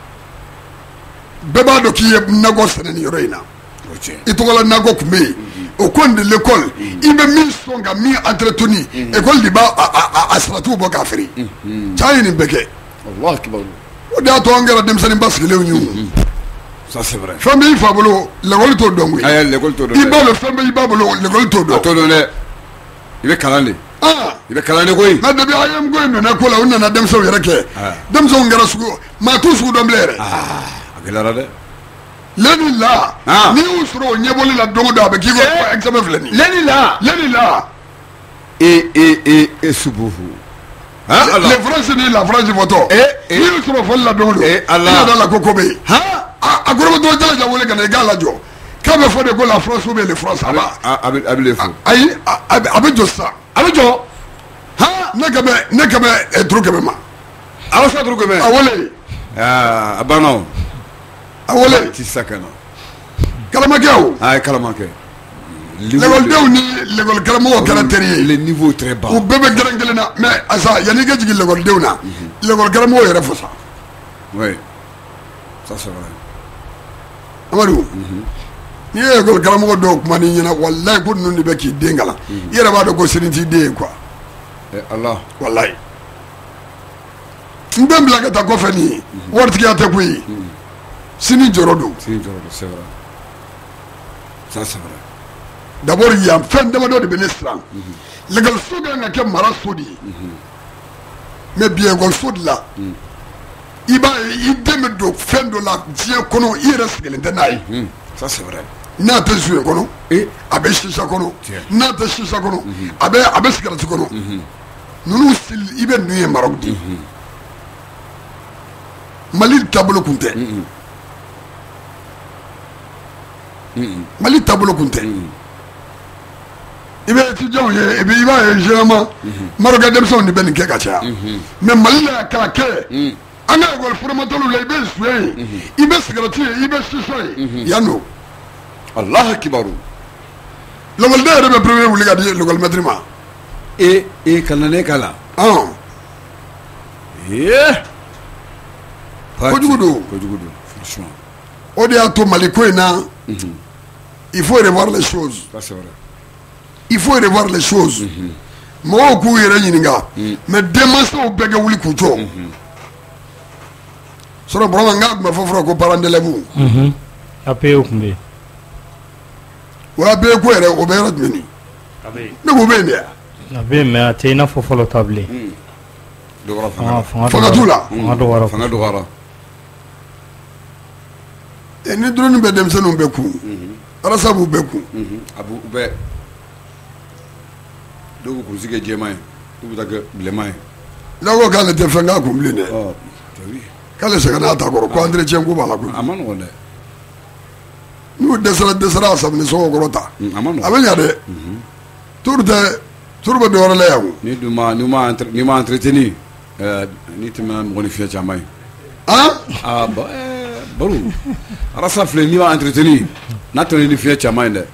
bɛɛ b'a dɔn k'i ye nakɔ sɛnɛ nin yɔrɔ in na i tɔgɔla nakɔ kun bɛ yen o ko nin de l'école i bɛ min sɔn ka min entretenu école de b'a a saratiw bɔ k'a feere ca ye nin bɛɛ kɛ Allahu akibar o de y'a to an kɛra denmisɛnnin ba sigilenw ye ça c'est vrai fɛn bɛ i fa bolo l'école t'o dɔn koyi ayi l'école t'o dɔn i ba bɛ fɛn bɛ i ba bolo l'école t'o dɔn a t'o dɔn dɛ i bɛ kalan de i bɛ kalan de koyi nka depuis A M ko in donna ko la u nana denmisɛnw yɛrɛ kɛ denmisɛnw kɛra sugu maa t'u sugu dɔn bilen yɛrɛ a gɛlɛyara dɛ leni la n'i y'u sɔrɔ o ɲɛbɔli la don o don a bɛ k'i ko examen filɛ nin ye leni la leni la e e e e subuhu le France ni la France fɔtɔ n'i y'u sɔrɔ fɔli la don o don i y'a dɔn a la ko ko bɛ yen a gɔrɔbɔtɔ Jalaja wele ka na i k'a lajɔ k'a bɛ fɔ de ko la France ou bien le France a b'a a bɛ a bɛ le fɔ ayi a bɛ jɔ sisan a bɛ jɔ ne kɛmɛ ne kɛmɛ turu kɛmɛ ma ala sa turu kɛmɛ a wele a banna o a wele ti sa ka na kalamakɛ o a ye kalamakɛ l'écoledenw ni l'école karamɔgɔw kɛra teri ye le niveau très bas u bɛɛ bɛ gɛrɛn kelen na mais asa yanni i ka jigin l'écoledenw na l'école karamɔgɔw yɛrɛ fasa oui ça c'est vrai Amadu n'i ye école karamɔgɔ dɔw kuma n'i ɲɛna walayi ko ninnu de bɛ k'i den kalan i yɛrɛ b'a dɔn ko sini t'i den ye quoi Allah walayi n bɛ n bila ka taa kɔfɛ nin ye waritigiya tɛ koyi sini jɔrɔ don sini jɔrɔ don c'est vrai ça c'est vrai d'abord yan fɛn damadɔ de bɛ ne siran l'école-so kan ka kɛ mara so de ye mais bi école-so de la i b'a ye i den bɛ don fɛn dɔ la diɲɛ kɔnɔ i yɛrɛ sigilen tɛ n'a ye ça c'est vrai n'a tɛ zuye kɔnɔ a bɛ sisa kɔnɔ n'a tɛ sisa kɔnɔ a bɛ a bɛ sigarati kɔnɔ ninnu sili i bɛ ninnu ye Maroc de Mali taabolo kun tɛ Mali taabolo kun tɛ i bɛ étudiants ye et puis i b'a ye généralement Marocain denmisɛnw de bɛ nin kɛ ka caya mais Mali la k'a kɛ an ka école fondamentale la i bɛ suye ye i bɛ sigarati ye i bɛ sisa ye yan nɔ Allahu akibaru l'écoleden yɛrɛ bɛ premier wuli ka di l'école maître ma e e kalanden kala ɔn ye kojugu don kojugu don franchement o de y'a to Mali ko in na il faut revoir les choses ça c'est vrai il faut revoir les choses mɔgɔw k'u yɛrɛ ɲininka mais denmansaw bɛɛ kɛ wuli k'u jɔ sɔrɔ Burama n k'a tun bɛ fɔ fɔlɔ ko parents d'élèves A P E tun bɛ yen o A P E ko yɛrɛ o bɛ yɔrɔ jumɛn ne ko o bɛ yen de a bɛ yen mais a tɛ i n'a fɔ fɔlɔ ta bilen fanga t'u la fanga dɔgɔyara fanga dɔgɔyara ni drone bɛ denmisɛnninw bɛɛ kun arasa b'u bɛɛ kun a b'u bɛɛ dɔw bɛ kurusi kɛ jɛman ye dɔw bɛ taa kɛ bilenman ye n'a ko k'ale tɛ fɛn k'a kun bilen dɛ k'ale sɛgɛnna a ta kɔrɔ ko entretien ko b'a la koyi a ma nɔgɔn dɛ n'u dɛsɛra dɛsɛra a sabuni sɔgɔ kɔrɔ ta a ma nɔgɔn a bɛ ɲa dɛ turu tɛ turu bɛ dɔwɛrɛ la yan o ni dun ma ni ma ni ma entretenu ni tɛmɛ mɔgɔ ni fiɲɛ caman ye han ah ba baro arasa filɛ ni ma entretenu n'a tɛmɛ ni fiɲɛ caman ye dɛ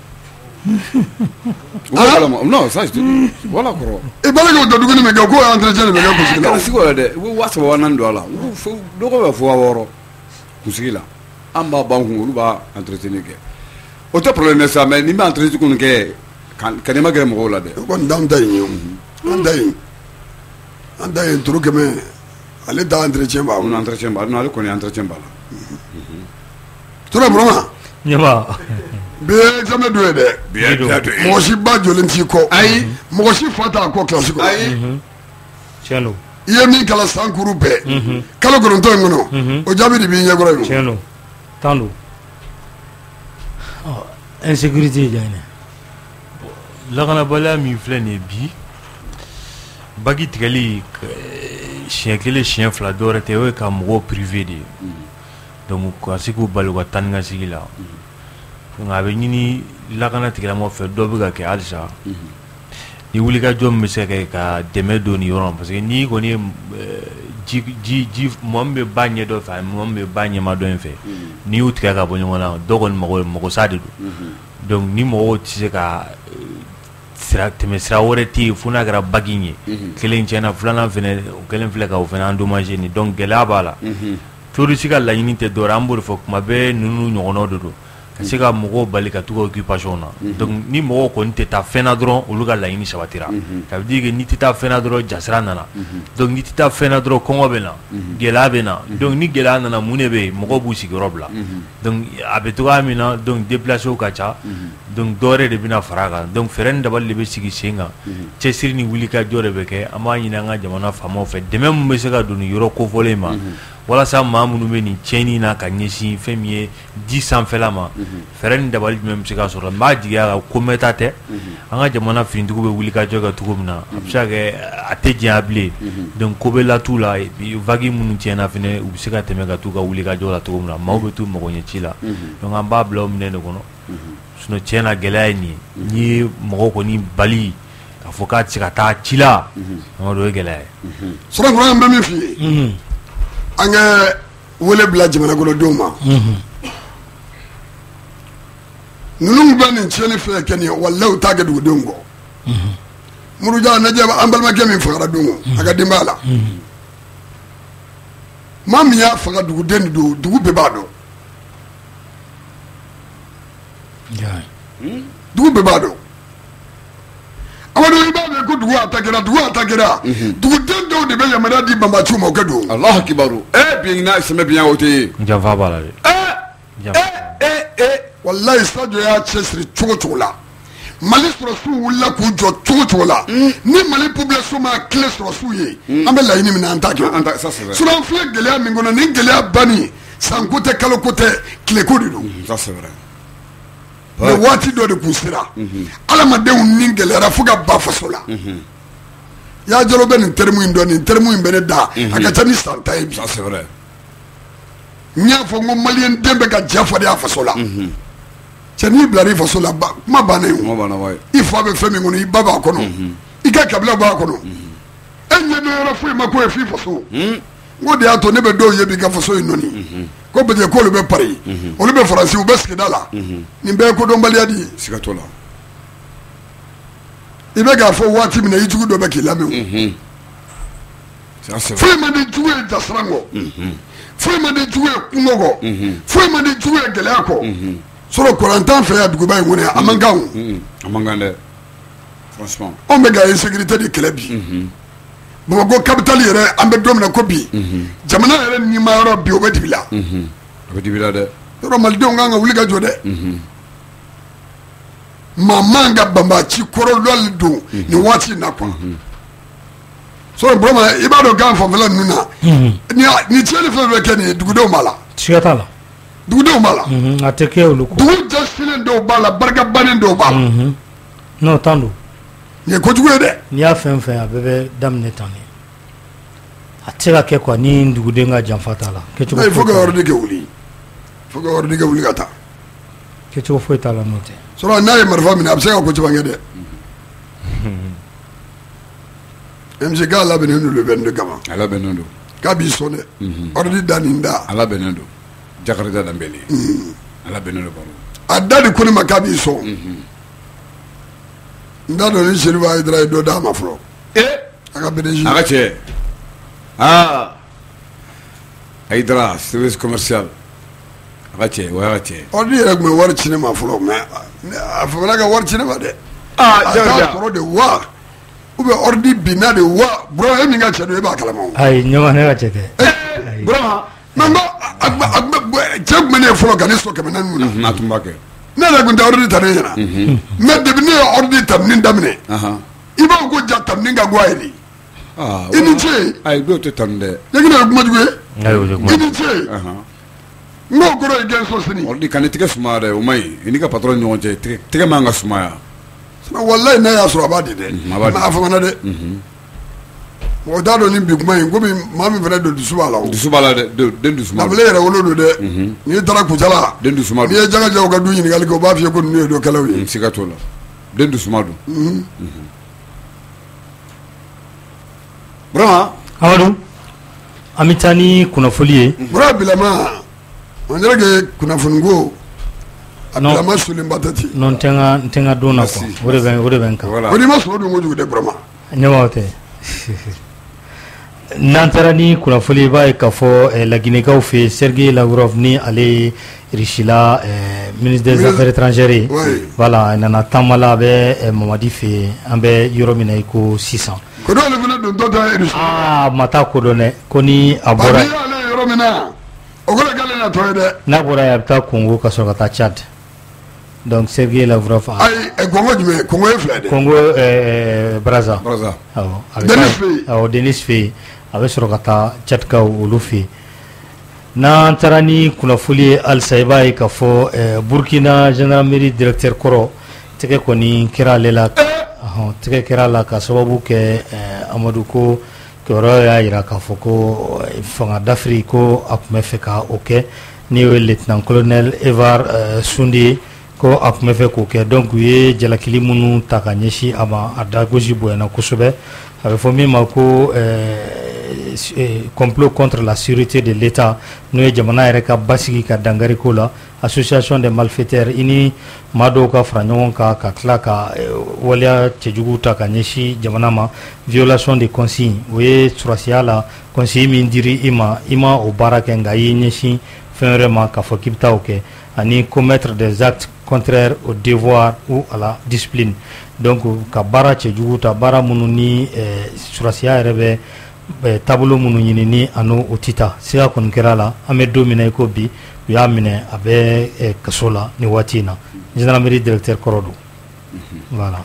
non ça je te dis voilà kɔrɔ i b'a kɛ o dɔduguni min kɛ k'o entretien de bɛ kɛ kunsigi la kana sigi o la dɛ u bɛ wa saba wa naani don a la dɔgɔ bɛ fɔ wa wɔɔrɔ kunsigi la an b'a ban kun olu b'a entretenir kɛ o tɛ problème sa mais ni bɛ entretenir kun kɛ ka ne ma gɛrɛ mɔgɔw la dɛ o kɔni t'an ta in ye o an ta in an ta in turu kɛmɛ ale ta entretien b'a bolo entretien b'a ale kɔni entretien b'a la tura Burama ɲɛma bi ye examen dɔ ye dɛ bi ye dɔ ye mɔgɔ si ba jɔlen t'i kɔ ayi mɔgɔ si fa t'a kɔ classe kɔnɔ ayi tiɲɛ don i ye min kalan san kuru bɛɛ kalo kɔnɔntɔn in kɔnɔ o jaabi de b'i ɲɛkɔrɔ yen tiɲɛ don tan don insécurité jane lakanabaliya min filɛ nin ye bi bagi tigɛli siɲɛ kelen siɲɛ fila dɔwɛrɛ tɛ o ye ka mɔgɔw privé de ye donc ka se k'u bali u ka taa ni ka sigi la donc a bɛ ɲini lakana tigilamɔgɔ fɛ dɔ bɛ ka kɛ halisa ni wulikajɔ min bɛ se ka kɛ ka dɛmɛ don nin yɔrɔ parce que ni kɔni ye ji ji ji mɔgɔ min bɛ ba ɲɛ dɔ fɛ ani mɔgɔ min bɛ ba ɲɛma dɔ in fɛ n'i y'u tigɛ ka bɔ ɲɔgɔn na dɔ kɔni mago mago sa de don donc ni mɔgɔw tɛ se ka sira tɛmɛ sira wɛrɛ tɛ yen fo n'a kɛra bagi in ye kelen tiɲɛna filanan fɛnɛ o kelen filɛ ka o fɛnɛ endommagé nin donc gɛlɛya b'a la terroriste ka laɲini tɛ dɔwɛrɛ an b'o de fɔ kuma bɛɛ ninnu ɲɔgɔnnaw de don ka se ka mɔgɔw bali ka t'u ka occupation na donc ni mɔgɔw kɔni tɛ taa fɛn na dɔrɔn olu ka laɲini sabatira ça veut dire que ni tɛ taa fɛn na dɔrɔn jasira nana donc ni tɛ taa fɛn na dɔrɔn kɔngɔ bɛ na gɛlɛya bɛ na donc ni gɛlɛya nana mun de bɛ yen mɔgɔw b'u sigiyɔrɔ bila donc a bɛ cogoya min na donc déplacés ka ca donc dɔwɛrɛ de bɛna fara a kan donc fɛɛrɛ ni dabali de bɛ sigi sen kan cɛsiri ni wulikajɔ de bɛ kɛ an b'a ɲini an ka jamana faamaw fɛ dɛmɛ min bɛ se ka don nin yɔrɔ kofɔlen ma walasa maa minnu bɛ nin tiɲɛni na ka ɲɛsin fɛn min ye ji sanfɛla ma fɛɛrɛ ni dabali jumɛn bɛ se ka sɔrɔ n b'a jigiya ka ko mɛta tɛ an ka jamana finitigiw bɛ wulikajɔ kɛ cogo min na a bɛ se ka kɛ a tɛ diɲɛ bilen donc ko bɛ lat'u la vague minnu tiɲɛna fɛnɛ u bɛ se ka tɛmɛ ka t'u ka wulikajɔ la cogo min na maaw bɛ t'u mago ɲɛ ci la donc an b'a bila o minɛn de kɔnɔ sinon tiɲɛna gɛlɛya ye nin ye n'i ye mɔgɔw kɔni bali k'a fɔ k'a tɛ se ka taa ci la o ye gɛlɛya ye. Sɔrɔ bɛ min f'i ye an ka wele bila jamana kɔnɔdenw ma ninnu bɛ nin tiɲɛni fɛn kɛ nin ye walahi u t'a kɛ dugudenw kɔ Muruja lajɛ an balimakɛ min fagara don a ka denbaya la maa min y'a faga duguden de don dugu bɛɛ b'a dɔn dugu bɛɛ b'a dɔn Amadu i b'a mɛn ko dugu attaquera dugu attaquera duguden dɔw de bɛ yamaruya di banbaaciw ma o kɛ don Alahu kibaru eh bien n'a sɛmɛ bien o tɛ ye janfa b'a la dɛ eh eh eh wallahi Sadio y'a cɛsiri cogo cogo la Mali sɔrɔsiw wulila k'u jɔ cogo cogo la ni Mali population ma tile sɔrɔsiw ye an bɛ laɲini min na an t'a kɛ sinon an filɛ gɛlɛya min kɔnɔ ni gɛlɛya banni san ko tɛ kalo ko tɛ tile ko de don ça c'est vrai mais waati dɔ de kun sera adamadenw ni gɛlɛyara fo ka ba faso la y'a jalo bɛ nin terme in dɔn nin terme in bɛ ne da a ka ca ni san tan ye bi ça c'est vrai n y'a fɔ n ko maliyɛn den bɛ ka diya fadenya faso la cɛ n'i bilar'i faso la kuma bannen o i fa bɛ fɛn min kɔnɔ i ba b'a kɔnɔ i ka kabila b'a kɔnɔ e ɲɛ dɔ yɔrɔ foyi ma k'o ye f'i faso n ko de y'a to ne bɛ dɔw ye bi ka faso in nɔni ko peut-être k'olu bɛ Paris olu bɛ Faransi u bɛ sigida la nin bɛɛ ye kodɔnbaliya de ye siga t'o la i bɛ k'a fɔ waati min na i jugu dɔ bɛ k'i lamɛn foyi man di jugu ye jasiran kɔ foyi man di jugu ye kungo kɔ foyi man di jugu ye gɛlɛya kɔ sɔrɔ kurantan fɛ yan duguba in kɔnɔ yan a man kan o a man kan dɛ franchement anw bɛ ka insécurité de kɛlɛ bi Bamakɔ capitale yɛrɛ an bɛ don min na ko bi jamana yɛrɛ niima yɔrɔ bi o bɛ dibi la a bɛ dibi la dɛ yɔrɔ malidenw kan ka wuli ka jɔ dɛ maa man ka banbaaci kɔrɔlɔli don nin waati in na quoi sɔrɔ Burama i b'a dɔn kan fanfɛla ninnu na ni tiɲɛni fɛn fɛn kɛ nin ye dugudenw b'a la siga t'a la dugudenw b'a la a tɛ kɛ olu kɔ dugu jɛsilen dɔw b'a la barika bannen dɔw b'a la n'o tan don nin ye kojugu ye dɛ n'i y'a fɛn fɛn a bɛɛ bɛ daminɛ tan de a tɛ se ka kɛ quoi ni duguden ka janfa t'a la kɛcogo il faut que ordre kɛ wuli il faut que ordre kɛ wuli ka taa kɛcogo foyi t'a la n'o tɛ sɔrɔ n'a ye marifa minɛ a bɛ se ka ko caman kɛ dɛ M C k'a labɛnnen don le vingt-deux kama a labɛnnen don k'a b'i sɔn dɛ ordre da nin da a labɛnnen don Jakarta Dambélé a labɛnnen don baro a da de ko ne ma k'a b'i sɔn n t'a dɔn ni Seriba Hayidara ye dɔ d'a ma fɔlɔ a ka B D G a ka cɛ aa Hayidara service commercial a ka cɛ o y'a ka cɛ. Ordi yɛrɛ tun bɛ wari ci ne ma fɔlɔ mais a famana ka wari ci ne ma dɛ. Ah a t'a sɔrɔ de wa ou bien ordi binna de wa Burama e min ka cɛ don e b'a kalama o. ayi ɲɔgɔn ne ka cɛ tɛ. Burama. mais n ko cɛ tun bɛ ne ye fɔlɔ ka ne sɔn kɛmɛ naani mun na. a tun b'a kɛ. ne yɛrɛ tun tɛ ordi ta ne ɲɛna. mais depuis ne ye ordi tamini daminɛ. i b'a fɔ ko ja tamini ka go a ye de. i ni ce. ayi dɔw tɛ tanu dɛ. ne kɛnɛ ye kuma jugu ye. i ni ce. n k'o kɔrɔ ye gɛn so sini. ordi kan tigɛ sumaya dɛ o ma ɲi i ni ka patron ni ɲɔgɔn cɛ tigɛ man ka sumaya. walayi ne y'a sɔrɔ a b'a di dɛ. mais a famana dɛ. mɔgɔ t'a dɔn ni bi kuma in komi maa min fana don dusu b'a la o. dusu b'a la dɛ den dusu ma. nabile yɛrɛ wolo don dɛ. n'i taara Kucala. den dusu ma don. n'i ye Jagajaw ka du ɲininkali kɛ o b'a f'i ye ko ninnu ye dɔ kɛlaw ye. siga t'o la den dusu ma don. Burama. Amadu an bɛ taa ni kunnafoli ye. Burama Bilama on dirait que kunnafoni ko a Bilama solenba tɛ ten. non n tɛ n ka n tɛ n ka don na quoi o de bɛ o de bɛ n kan. o n'i ma sɔrɔ dun kojugu dɛ Burama. ɲɛmaw tɛ n'an taara ni kunnafoli i b'a ye k'a fɔ laginɛkaw fɛ yen Sergei Lavrov ni ale risila ministre des affaires étrangères ye voilà a nana taama la a bɛ Mamadi fɛ yen an bɛ yɔrɔ min na i ko sisan. ko dɔw fana don dɔ ta Russie. aa ma taa ko dɔn dɛ ko ni a bɔra. a bɛ y'ale yɔrɔ min na o kɔrɔ k'ale na tɔ ye dɛ. n'a bɔra yen a bɛ taa Congo ka sɔrɔ ka taa Tchad. donc Sergei Lavrov. ayi Congo jumɛn Congo ye fila de. Congo Brazza. Brazza. awɔ Denis fɛ yen. awɔ Denis fɛ yen a bɛ sɔrɔ ka taa Tchad ka olu fɛ yen. n'an taara ni kunnafoli ye halisa i b'a ye k'a fɔ Burkina gendarmerie directeur kɔrɔ tɛgɛ kɔni kɛra ale la. tɛgɛ kɛra la ka sababu kɛ Amadu ko kibaruya y'a jira k'a fɔ ko fanga d'Afrique ko a tun bɛ fɛ ka o kɛ ni o ye lieutenant colonel Evar Sunde ko a tun bɛ fɛ k'o kɛ donc u ye jalakili minnu ta ka ɲɛsin a ma a da gosi bonyana kosɛbɛ a bɛ fɔ min ma ko complot contre la sécurité de l'État n'o ye jamana yɛrɛ ka basigi ka dankari ko la association des malfaiteurs i ni maa dɔw ka fara ɲɔgɔn kan ka tila ka waleya cɛjugu ta ka ɲɛsin jamana ma violation de consigne o ye surasiya la consigne min diri i ma i ma o baara kɛ nka i y'i ɲɛsin fɛn wɛrɛ ma k'a fɔ k'i bɛ taa o kɛ ani commettre des actes contraires au devoir ou à la discipline donc ka baara cɛjugu ta baara minnu ni surasiya yɛrɛ bɛ taabolo minnu ɲini ni a n'o o tɛ taa siga kɔni kɛra la an bɛ don min na i ko bi u y'a minɛ a bɛ kaso la ni waati in na gendarmerie directeur kɔrɔ don voilà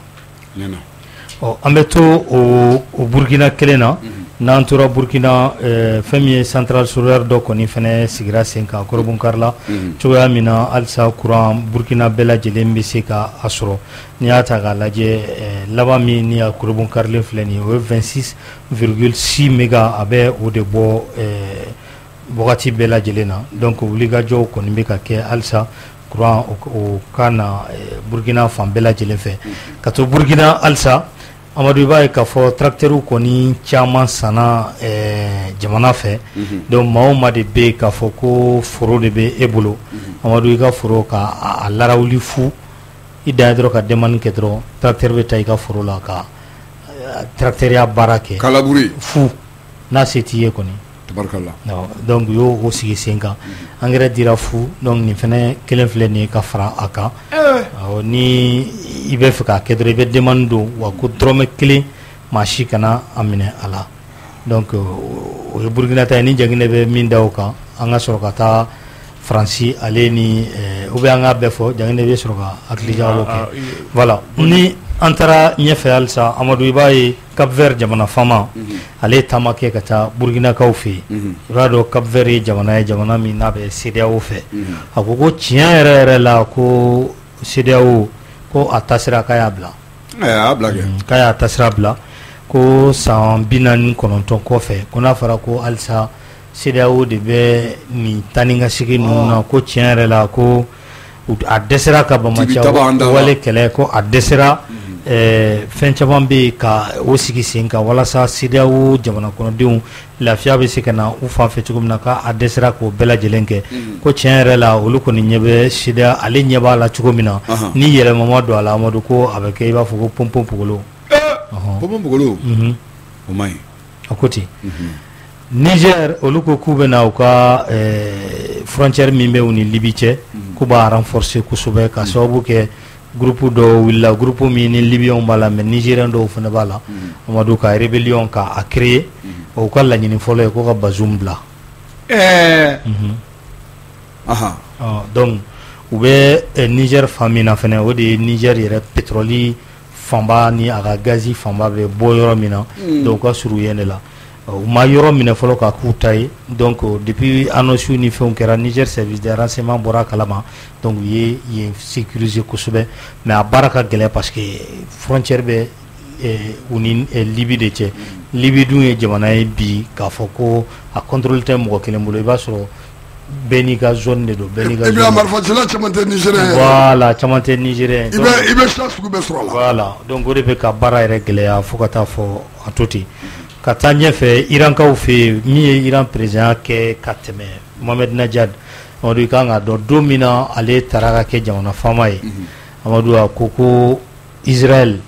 ɔ an bɛ to o Burkina kelen na n'an tora Burkina fɛn min ye centrale solaire dɔ kɔni fɛnɛ sigira sen kan Korobunkari la cogoya min na halisa courant Burkina bɛɛ lajɛlen bɛ se ka a sɔrɔ n'i y'a ta k'a lajɛ laban min ni a Korobunkarilen filɛ nin ye o ye vingt-six virgule six méga a bɛ o de bɔ wagati bɛɛ lajɛlen na donc wulikajɔw kɔni bɛ ka kɛ halisa courant o ka na Burkina fan bɛɛ lajɛlen fɛ ka to Burkina halisa Amadu i b'a ye k'a fɔ tracteurs kɔni caman sanna jamana fɛ donc maa o maa de bɛ yen k'a fɔ ko foro de bɛ e bolo Amadu i ka foro ka a larawuli fu i dan ye dɔrɔn ka demande kɛ dɔrɔn tracteur bɛ taa i ka foro la ka tracteur ya baara kɛ k'a labourer fu n'a se t'i ye kɔni tabarikala donc u y'o o sigi sen kan engrais dira fu donc nin fɛnɛ kelen filɛ nin ye ka fara a kan ni i bɛ fɛ k'a kɛ dɔrɔn i bɛ demande don wa ko dɔrɔmɛ kelen maa si kana a minɛ a la donc o ye Burkina ta ye ni jaginɛ bɛ min da o kan an ka sɔrɔ ka taa Faransi ale ni ou bien an k'a bɛɛ fɔ jaginɛ bɛ sɔrɔ ka hakilijan o kɛ voilà ni an taara ɲɛfɛ halisa Amadu i b'a ye Cap Vert jamana fama ale taama kɛ ka taa Burkinakaw fɛ yen i b'a dɔn Cap Vert ye jamana ye jamana min n'a bɛ C E D E A O fɛ a ko ko tiɲɛ yɛrɛ yɛrɛ la ko C E D E A O ko a taasira k'a y'a bila k'a y'a taasira bila ko san bi naani kɔnɔntɔn kɔfɛ ko n'a fɔra ko halisa C E D E A O de bɛ nin taa ni ka segin ninnu na ko tiɲɛ yɛrɛ la ko a dɛsɛra ka Bamaciya wale kɛlɛ ko a dɛsɛra fɛn caman bɛ yen ka o sigi sen kan walasa C E D E A O jamana kɔnɔdenw lafiya bɛ se ka na u fan fɛ cogo min na k'a dɛsɛra k'o bɛɛ lajɛlen kɛ ko tiɲɛ yɛrɛ la olu kɔni ɲɛ bɛ C E D E A O ale ɲɛ b'a la cogo min na ni yɛlɛma ma don a la Amadu ko a bɛ kɛ i b'a fɔ ko pɔnpɔn pogolo pɔnpɔn pogolo o man ɲi a ko ten Niger olu ko k'u bɛ na u ka frontière min bɛ u ni Libi cɛ k'u b'a renforcer kosɛbɛ ka sababu kɛ groupe dɔw wulila groupe min ni Libyɛnw b'a la mais Nigérien dɔw fana b'a la Amadu ka rébellion ka a créer o ka laɲini fɔlɔ ye ko ka Bazoum bila ɛɛ aha donc u bɛ Niger fan min na fana o de ye Niger yɛrɛ pétrole fanba ni a ka gazi fanba bɛ bɔ yɔrɔ min na donc u ka surun yen de la u ma yɔrɔ minɛ fɔlɔ ka k'u ta ye donc depuis annonce ni fɛnw kɛra Niger service de renseignement bɔra kalama donc u ye yen sécuriser kosɛbɛ mais a baara ka gɛlɛn parce que frontière bɛ u ni Libi de cɛ Libi dun ye jamana ye bi k'a fɔ ko a contrôle tɛ mɔgɔ kelen bolo i b'a sɔrɔ bɛɛ n'i ka zone de don bɛɛ n'i ka zone. I bɛ marifacila caman tɛ Nigérien. Voilà caman tɛ Nigérien. I bɛ i bɛ chance sugu bɛɛ sɔrɔ a la. Voilà donc o de bɛ ka baara yɛrɛ gɛlɛya fo ka taa fɔ a to ten ka taa ɲɛfɛ Irankaw fɛ yen min ye Iran président kɛ ka tɛmɛ Mohamed Najad Amadu i kan ka dɔn don min na ale taara ka kɛ jamana faama ye Amadu a ko ko Israël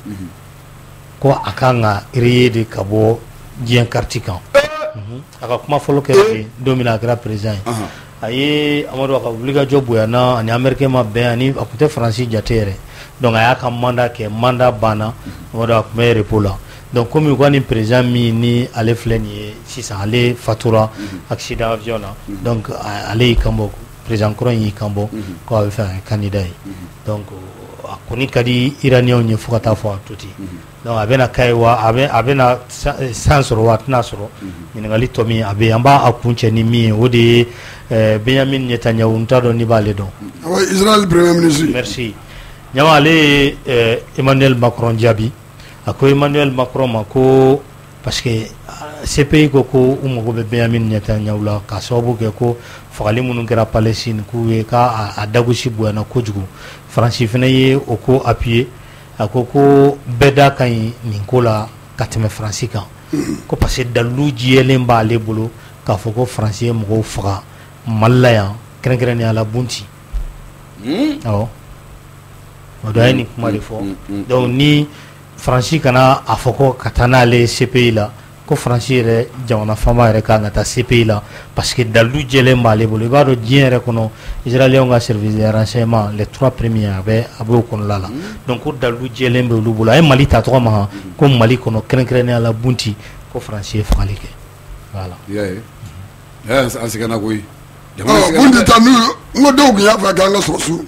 ko a kan ka rayer de ka bɔ diɲɛ carte kan a ka kuma fɔlɔ kɛra don min na a kɛra président ye. A ye Amadu a ka wulikajɔ bonyana ani Américain ma bɛn ani a tun tɛ Faransi jate yɛrɛ donc a y'a ka mandat kɛ mandat banna Amadu a tun bɛ repos la donc comme u ka nin président min ni ale filɛ nin ye sisan ale fatura accident avion na donc ale y'i kanbɔ président kɔrɔ in y'i kanbɔ ko a bɛ fɛ ka kɛ candidat ye donc a kɔni ka di Iraniyɛnw ye fo ka taa fɔ a to ten donc a bɛna k'a ye wa a bɛ a bɛna san sɔrɔ wa a tɛna sɔrɔ ɲininkali tɔ min a bɛ yen an b'a kun cɛ ni min ye o de ye Benjamin Netanyahu n t'a dɔn n'i b'ale dɔn. Awɔ Israël premier ministre. Merci ɲama ale ye Emmanuel Macron jaabi a ko Emmanuel Macron ma ko parce que C P I ko ko u mago bɛ Benjamin Netanyahu la k'a sababu kɛ ko fagali minnu kɛra Palestine k'u ye k'a a dagosi bonyana kojugu Faransi fana ye o ko appuyer a ko ko bɛɛ da ka ɲi nin ko la ka tɛmɛ Faransi kan ko parce que dalilu jiyɛlen b'ale bolo k'a fɔ ko Faransi ye mɔgɔw faga Mali la yan kɛrɛnkɛrɛnnenya la Bunti awɔ o dɔ ye nin kuma de fɔ donc ni Faransi kana a fɔ ko ka taa n'ale C P I la ko Faransi yɛrɛ jamana faama yɛrɛ kan ka taa C P I la parce que dalilu jɛlen b'ale bolo i b'a dɔn diɲɛ yɛrɛ kɔnɔ Israëliens ka service de renseignement les trois premiers a bɛ a bɛ o kɔnɔla la donc ko dalilu jɛlen bɛ olu bolo a ye Mali ta tɔgɔ ma ko Mali kɔnɔ kɛrɛnkɛrɛnnenya la Bunti ko Faransi ye fagali kɛ voilà. i y'a ye ɛ an sɛgɛnna koyi. Bunti ta n'u n ko dɔw tun y'a fɛ k'an ka sɔrɔ su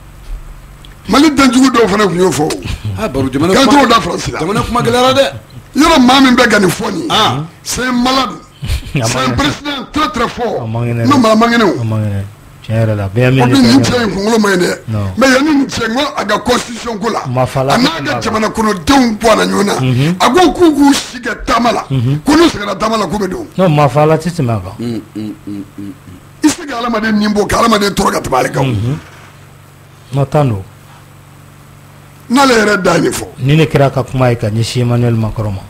Mali danjugu dɔw fana tun y'o fɔ ah baro jamana kuma k'an t'o da Faransi la jamana kuma gɛlɛyara dɛ yɔrɔ maa min bɛ ka nin fɔ nin ye c'est un malade c'est un président très très fort n'o maa man kɛnɛ o tiɲɛ yɛrɛ la Benjamin o bɛ nin cɛ in kunkolo ma ɲi dɛ mais yanni nin cɛ n ko a ka constitution ko la a n'a ka jamana kɔnɔdenw bɔ a la ɲɔgɔn na a ko k'u k'u si kɛ taama la ko n'u seginna taama la k'u bɛ don. non maa fa la tɛ tɛmɛ a kan. i se ka adamaden nin bɔ ka adamaden tɔɔrɔ ka tɛmɛ ale kan. n'o tan don. n'ale yɛrɛ da nin fɔ. ni ne kɛra ka kuma ye ka ɲɛsin Emmanuel Macron ma.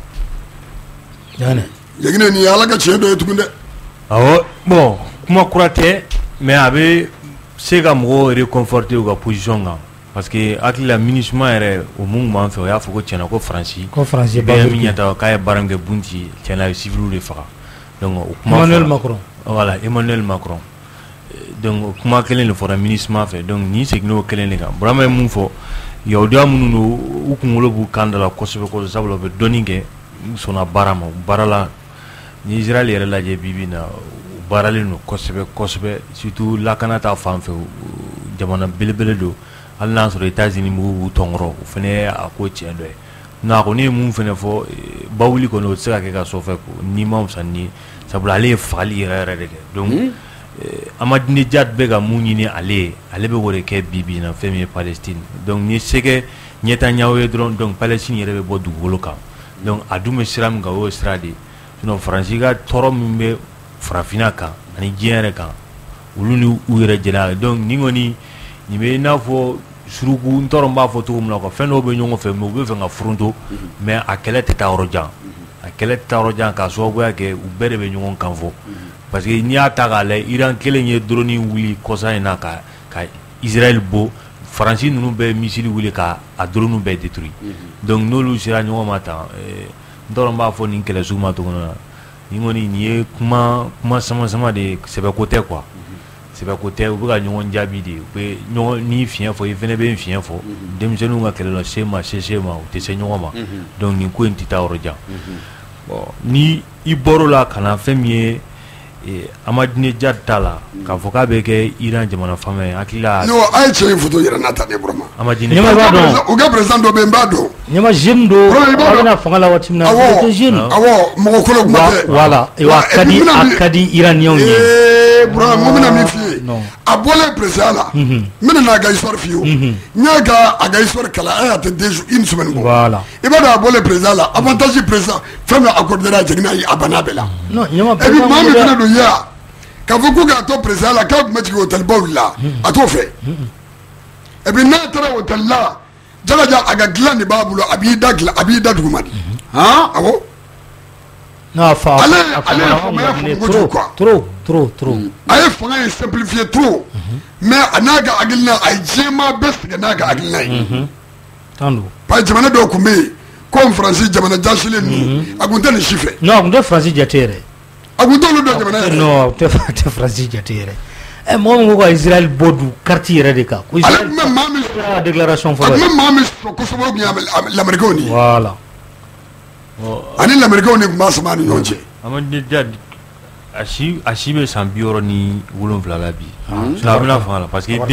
yanni. yɛgɛnɛ nin ye ala ka tiɲɛ dɔ ye tugun dɛ. awɔ bon kuma kura tɛ mais a bɛ se ka mɔgɔw réconforter u ka position kan parce que hakili la MINUSMA yɛrɛ o mun b'an fɛ o y'a fɔ ko tiɲɛna ko Faransi. ko Faransi ba bɛ min ɲɛta k'a ye baara min kɛ Bunti tiɲɛna a ye civils de faga donc o kuma. Emmanuel Macron. voilà Emmanuel Macron donc o kuma kelen de fɔra MINUSMA fɛ donc ni seginna o kelen de kan Burama ye mun fɔ yahudiya minnu don u kunkolo b'u kan da la kosɛbɛ kosɛbɛ sabula u bɛ dɔnni kɛ u sɔnna baara ma baara la ni Israël yɛrɛ lajɛ bi bi in na u baaralen don kosɛbɛ kosɛbɛ surtout lakana ta fan fɛ jamana belebele don hali n'a sɔrɔ États-Unis mɔgɔw b'u tɔnkɔrɔ o fana ye a ko tiɲɛ dɔ ye nka kɔni ye mun fana fɔ bawuli kɔni o tɛ se ka kɛ ka sɔfɛ ko ni ma fisa ni sabula ale ye fagali yɛrɛ yɛrɛ de kɛ donc Ahmadinejad bɛ ka mun ɲini ale ye ale bɛ o de kɛ bi bi in na fɛn min ye Palestine donc ni se kɛ Netanyahu ye dɔrɔn donc Palestine yɛrɛ bɛ bɔ dugukolo kan donc a dun bɛ sira min kan o ye sira de sinon Faransi ka tɔɔrɔ min bɛ farafinna kan ani diɲɛ yɛrɛ kan olu ni u yɛrɛ jɛnna donc ni kɔni nin bɛ i n'a fɔ suruku n tɔɔrɔ n b'a fɔ cogo min na quoi fɛn dɔw bɛ ɲɔgɔn fɛ mais u bɛ fɛ ka foronto mais a kɛlɛ tɛ taa yɔrɔ jan a kɛlɛ tɛ taa yɔrɔ jan k'a sababuya kɛ u bɛɛ de bɛ ɲɔgɔn kan fɔ parce que n'i y'a ta k'a lajɛ Iran kelen ye drone wuli kɔsa in na ka ka Israël bɔ Faransi ninnu bɛɛ misiri wuli ka a drone bɛɛ détruit donc n'olu sera ɲɔgɔn ma tan n tɔɔrɔ n b'a fɔ nin kɛlɛ sugu ma cogo min na nin kɔni nin ye kuma kuma sama sama de sɛbɛko tɛ quoi c'est pas côté ou ka ɲɔgɔn jaabi de u bɛ ɲɔgɔn ni fiɲɛ fɔ i fɛnɛ bɛ fiɲɛ fɔ denmisɛnninw ka kɛlɛ la se ma se se ma u tɛ se ɲɔgɔn ma donc nin ko in tɛ taa yɔrɔ jan bon ni i bɔr'o la ka na fɛn min ye Ahmadinejad ta la k'a fɔ k'a bɛ kɛ Iran jamana faama ye hakili la non a ye cɛ in photo yɛrɛ n'a ta ne Burama Ahmadinejad ɲɛma b'a dɔn u ka président dɔ bɛ yen n b'a dɔn ɲɛma jeune don a bɛna fanga la waati min na il était jeune awɔ mɔgɔ kolo kuma tɛ voilà a ka di a ka di Iraniyɛnw ye Burama n bɛna min f'i ye a bɔlen président la n bɛna n'a ka histoire f'i ye n y'a ka a ka histoire kalan a y'a tɛ deux jours une semaine bɔ voilà i b'a dɔn a bɔlen président la avantage président fɛn bɛɛ accordé a jiginna a banna bɛɛ la non ɲɛma et puis maa min fana don ya k'a fɔ ko k'a to président la k'a tun bɛ jigin hôtel baw la a t'o fɛ et puis n'a taara hôtel la jalaja a ka dilan de b'a bolo a b'i da dilan a b'i da duguma de han awɔ non fa ale ale ye fanga fɔ kojugu quoi trop trop trop a ye fanga in simplifier trop mais a n'a ka hakilina a ye diɲɛmaa bɛɛ sɛgɛn n'a ka hakilina ye tan don parce que jamana dɔw tun bɛ yen comme Faransi jamana jasilen ninnu a tun tɛ nin si fɛ non a tun tɛ Faransi jate yɛrɛ a tun t'olu dɔn jamana yɛrɛ non tɛ tɛ Faransi jate yɛrɛ ɛ mɔgɔ min ko ka Israël bɔ du carte yɛrɛ de kan ko ale tun bɛ maa min sɔrɔ déclaration a fɔlɔ tun bɛ maa min sɔrɔ kosɛbɛ o tun ye lamɛrikɛnw de ye voilà ani lamɛrikɛnw de tun b'a sama ni ɲɔgɔn cɛ Ahmadinejad a si a si bɛ san bi wɔɔrɔ ni wolonwula la bi sinon a bɛna fanga la parce que deux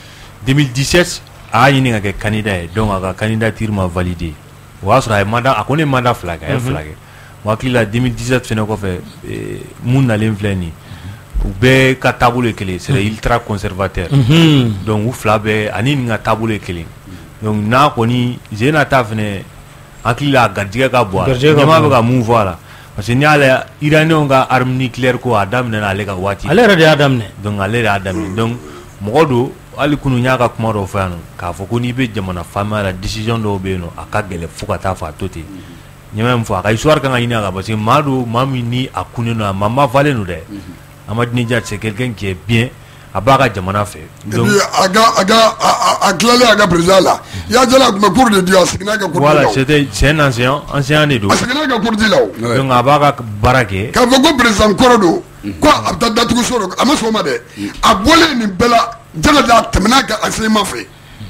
mille dix-sept a y'a ɲini ka kɛ candidat ye donc a ka candidature ma validé o y'a sɔrɔ a ye mandat a ko ne mandat fila kɛ a ye fila kɛ o hakili la deux mille dix-sept fɛnɛ kɔfɛ mun nalen filɛ nin u bɛɛ ka taabolo ye kelen c'est ultra conservateur donc u fila bɛɛ ani nin ka taabolo ye kelen donc n'a kɔni Zena ta fɛnɛ hakili la a garijɛgɛ ka bon a la ɲɛmaa bɛ ka mun fɔ a la parce que n'i y'a lajɛ Iraniyɛnw ka arme nucléaire ko a daminɛna ale ka waati ale yɛrɛ de y'a daminɛ donc ale de y'a daminɛ donc mɔgɔ don hali kunu n y'a ka kuma dɔw fɔ yan nɔ k'a fɔ ko n'i bɛ jamana faamaya la décision dɔw bɛ yen nɔ a ka gɛlɛn fo ka taa fɔ a to ten ɲɛma min fɔ a ka histoire kan ka ɲini a kan parce que maa don maa min ni a kunnen don a maa ma falen don dɛ Ahmadinejad c'est quelqu'un qui est bien a b'a ka jamana fɛ donc a ka a ka a tilalen a ka président la i y'a jala a tun bɛ cour de Dieu a seginna ka cour de la voilà c'était c'est un ancien ancien de don a seginna ka cour de la o donc a b'a ka baara kɛ k'a fɔ ko président kɔrɔ don ko a bɛ taa datugu so dɔ a ma sɔn o ma dɛ a bɔlen nin bɛɛ la jalaja a tɛmɛna ka enseignement fɛ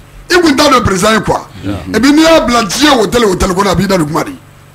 i kun t'a dɔn président ye quoi et puis n'i y'a bila diɲɛ hôtel hôtel kɔnɔ a b'i da duguma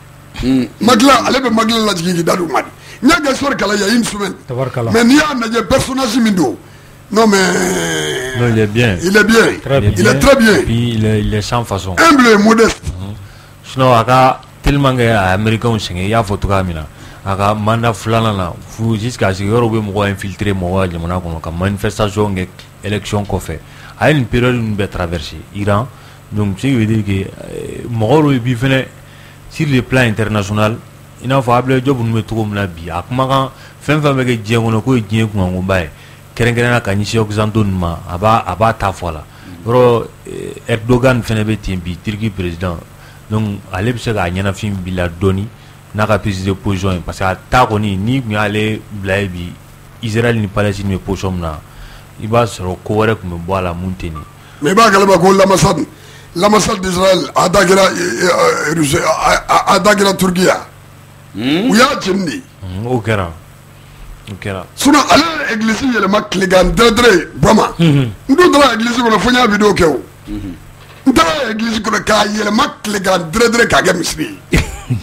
de Magla ale bɛ Magla lajigin k'i da duguma de n y'a kɛ histoire kalan il y a une semaine mais n'i y'a lajɛ personnage min don non mais non il est bien il est bien très bien. il est très bien et puis il est, il est sans façon humble et modeste sinon a ka tellement que a américain sɛgɛn i y'a fɔ cogoya min na a ka mandat filanan na fo jusqu'à ce que yɔrɔ bɛ mɔgɔ infiltrer mɔgɔ ka jamana kɔnɔ ka manifestation kɛ élection kɔfɛ a ye nin période ninnu bɛɛ traverser Iran donc ce qui veut dire que mɔgɔ dɔw bi fɛnɛ sur le plan international i n'a fɔ Abdoulaye Diop ninnu bɛ cogo min na bi a kumakan fɛn fɛn bɛ kɛ diɲɛ kɔnɔ k'o ye diɲɛ kunkankoba ye kɛrɛnkɛrɛnnenya ka ɲɛsin occidentaux ninnu ma a b'a a b'a ta fɔ a la yɔrɔ Erdogan fɛnɛ bɛ ten bi Turquie président donc ale bɛ se k'a ɲɛnafin bila dɔɔni n'a ka prise de position ye parce que a ta kɔni n'i tun y'ale bila ye bi Israël ni Palestine bɛ position min na i b'a sɔrɔ ko wɛrɛ tun bɛ bɔ a la mun tɛ nin mais i b'a kalama ko l'ambassade l'ambassade d'Israël a da kɛra a da kɛra Turquie u y'a jeni de o kɛra o kɛra sinon ale ye église yɛlɛma tilegan dɛrɛdɛrɛ Burama n dun taara église kɔnɔ fo n y'a vidéo kɛ o n taara église kɔnɔ k'a yɛlɛma tilegan dɛrɛdɛrɛ k'a kɛ misiri ye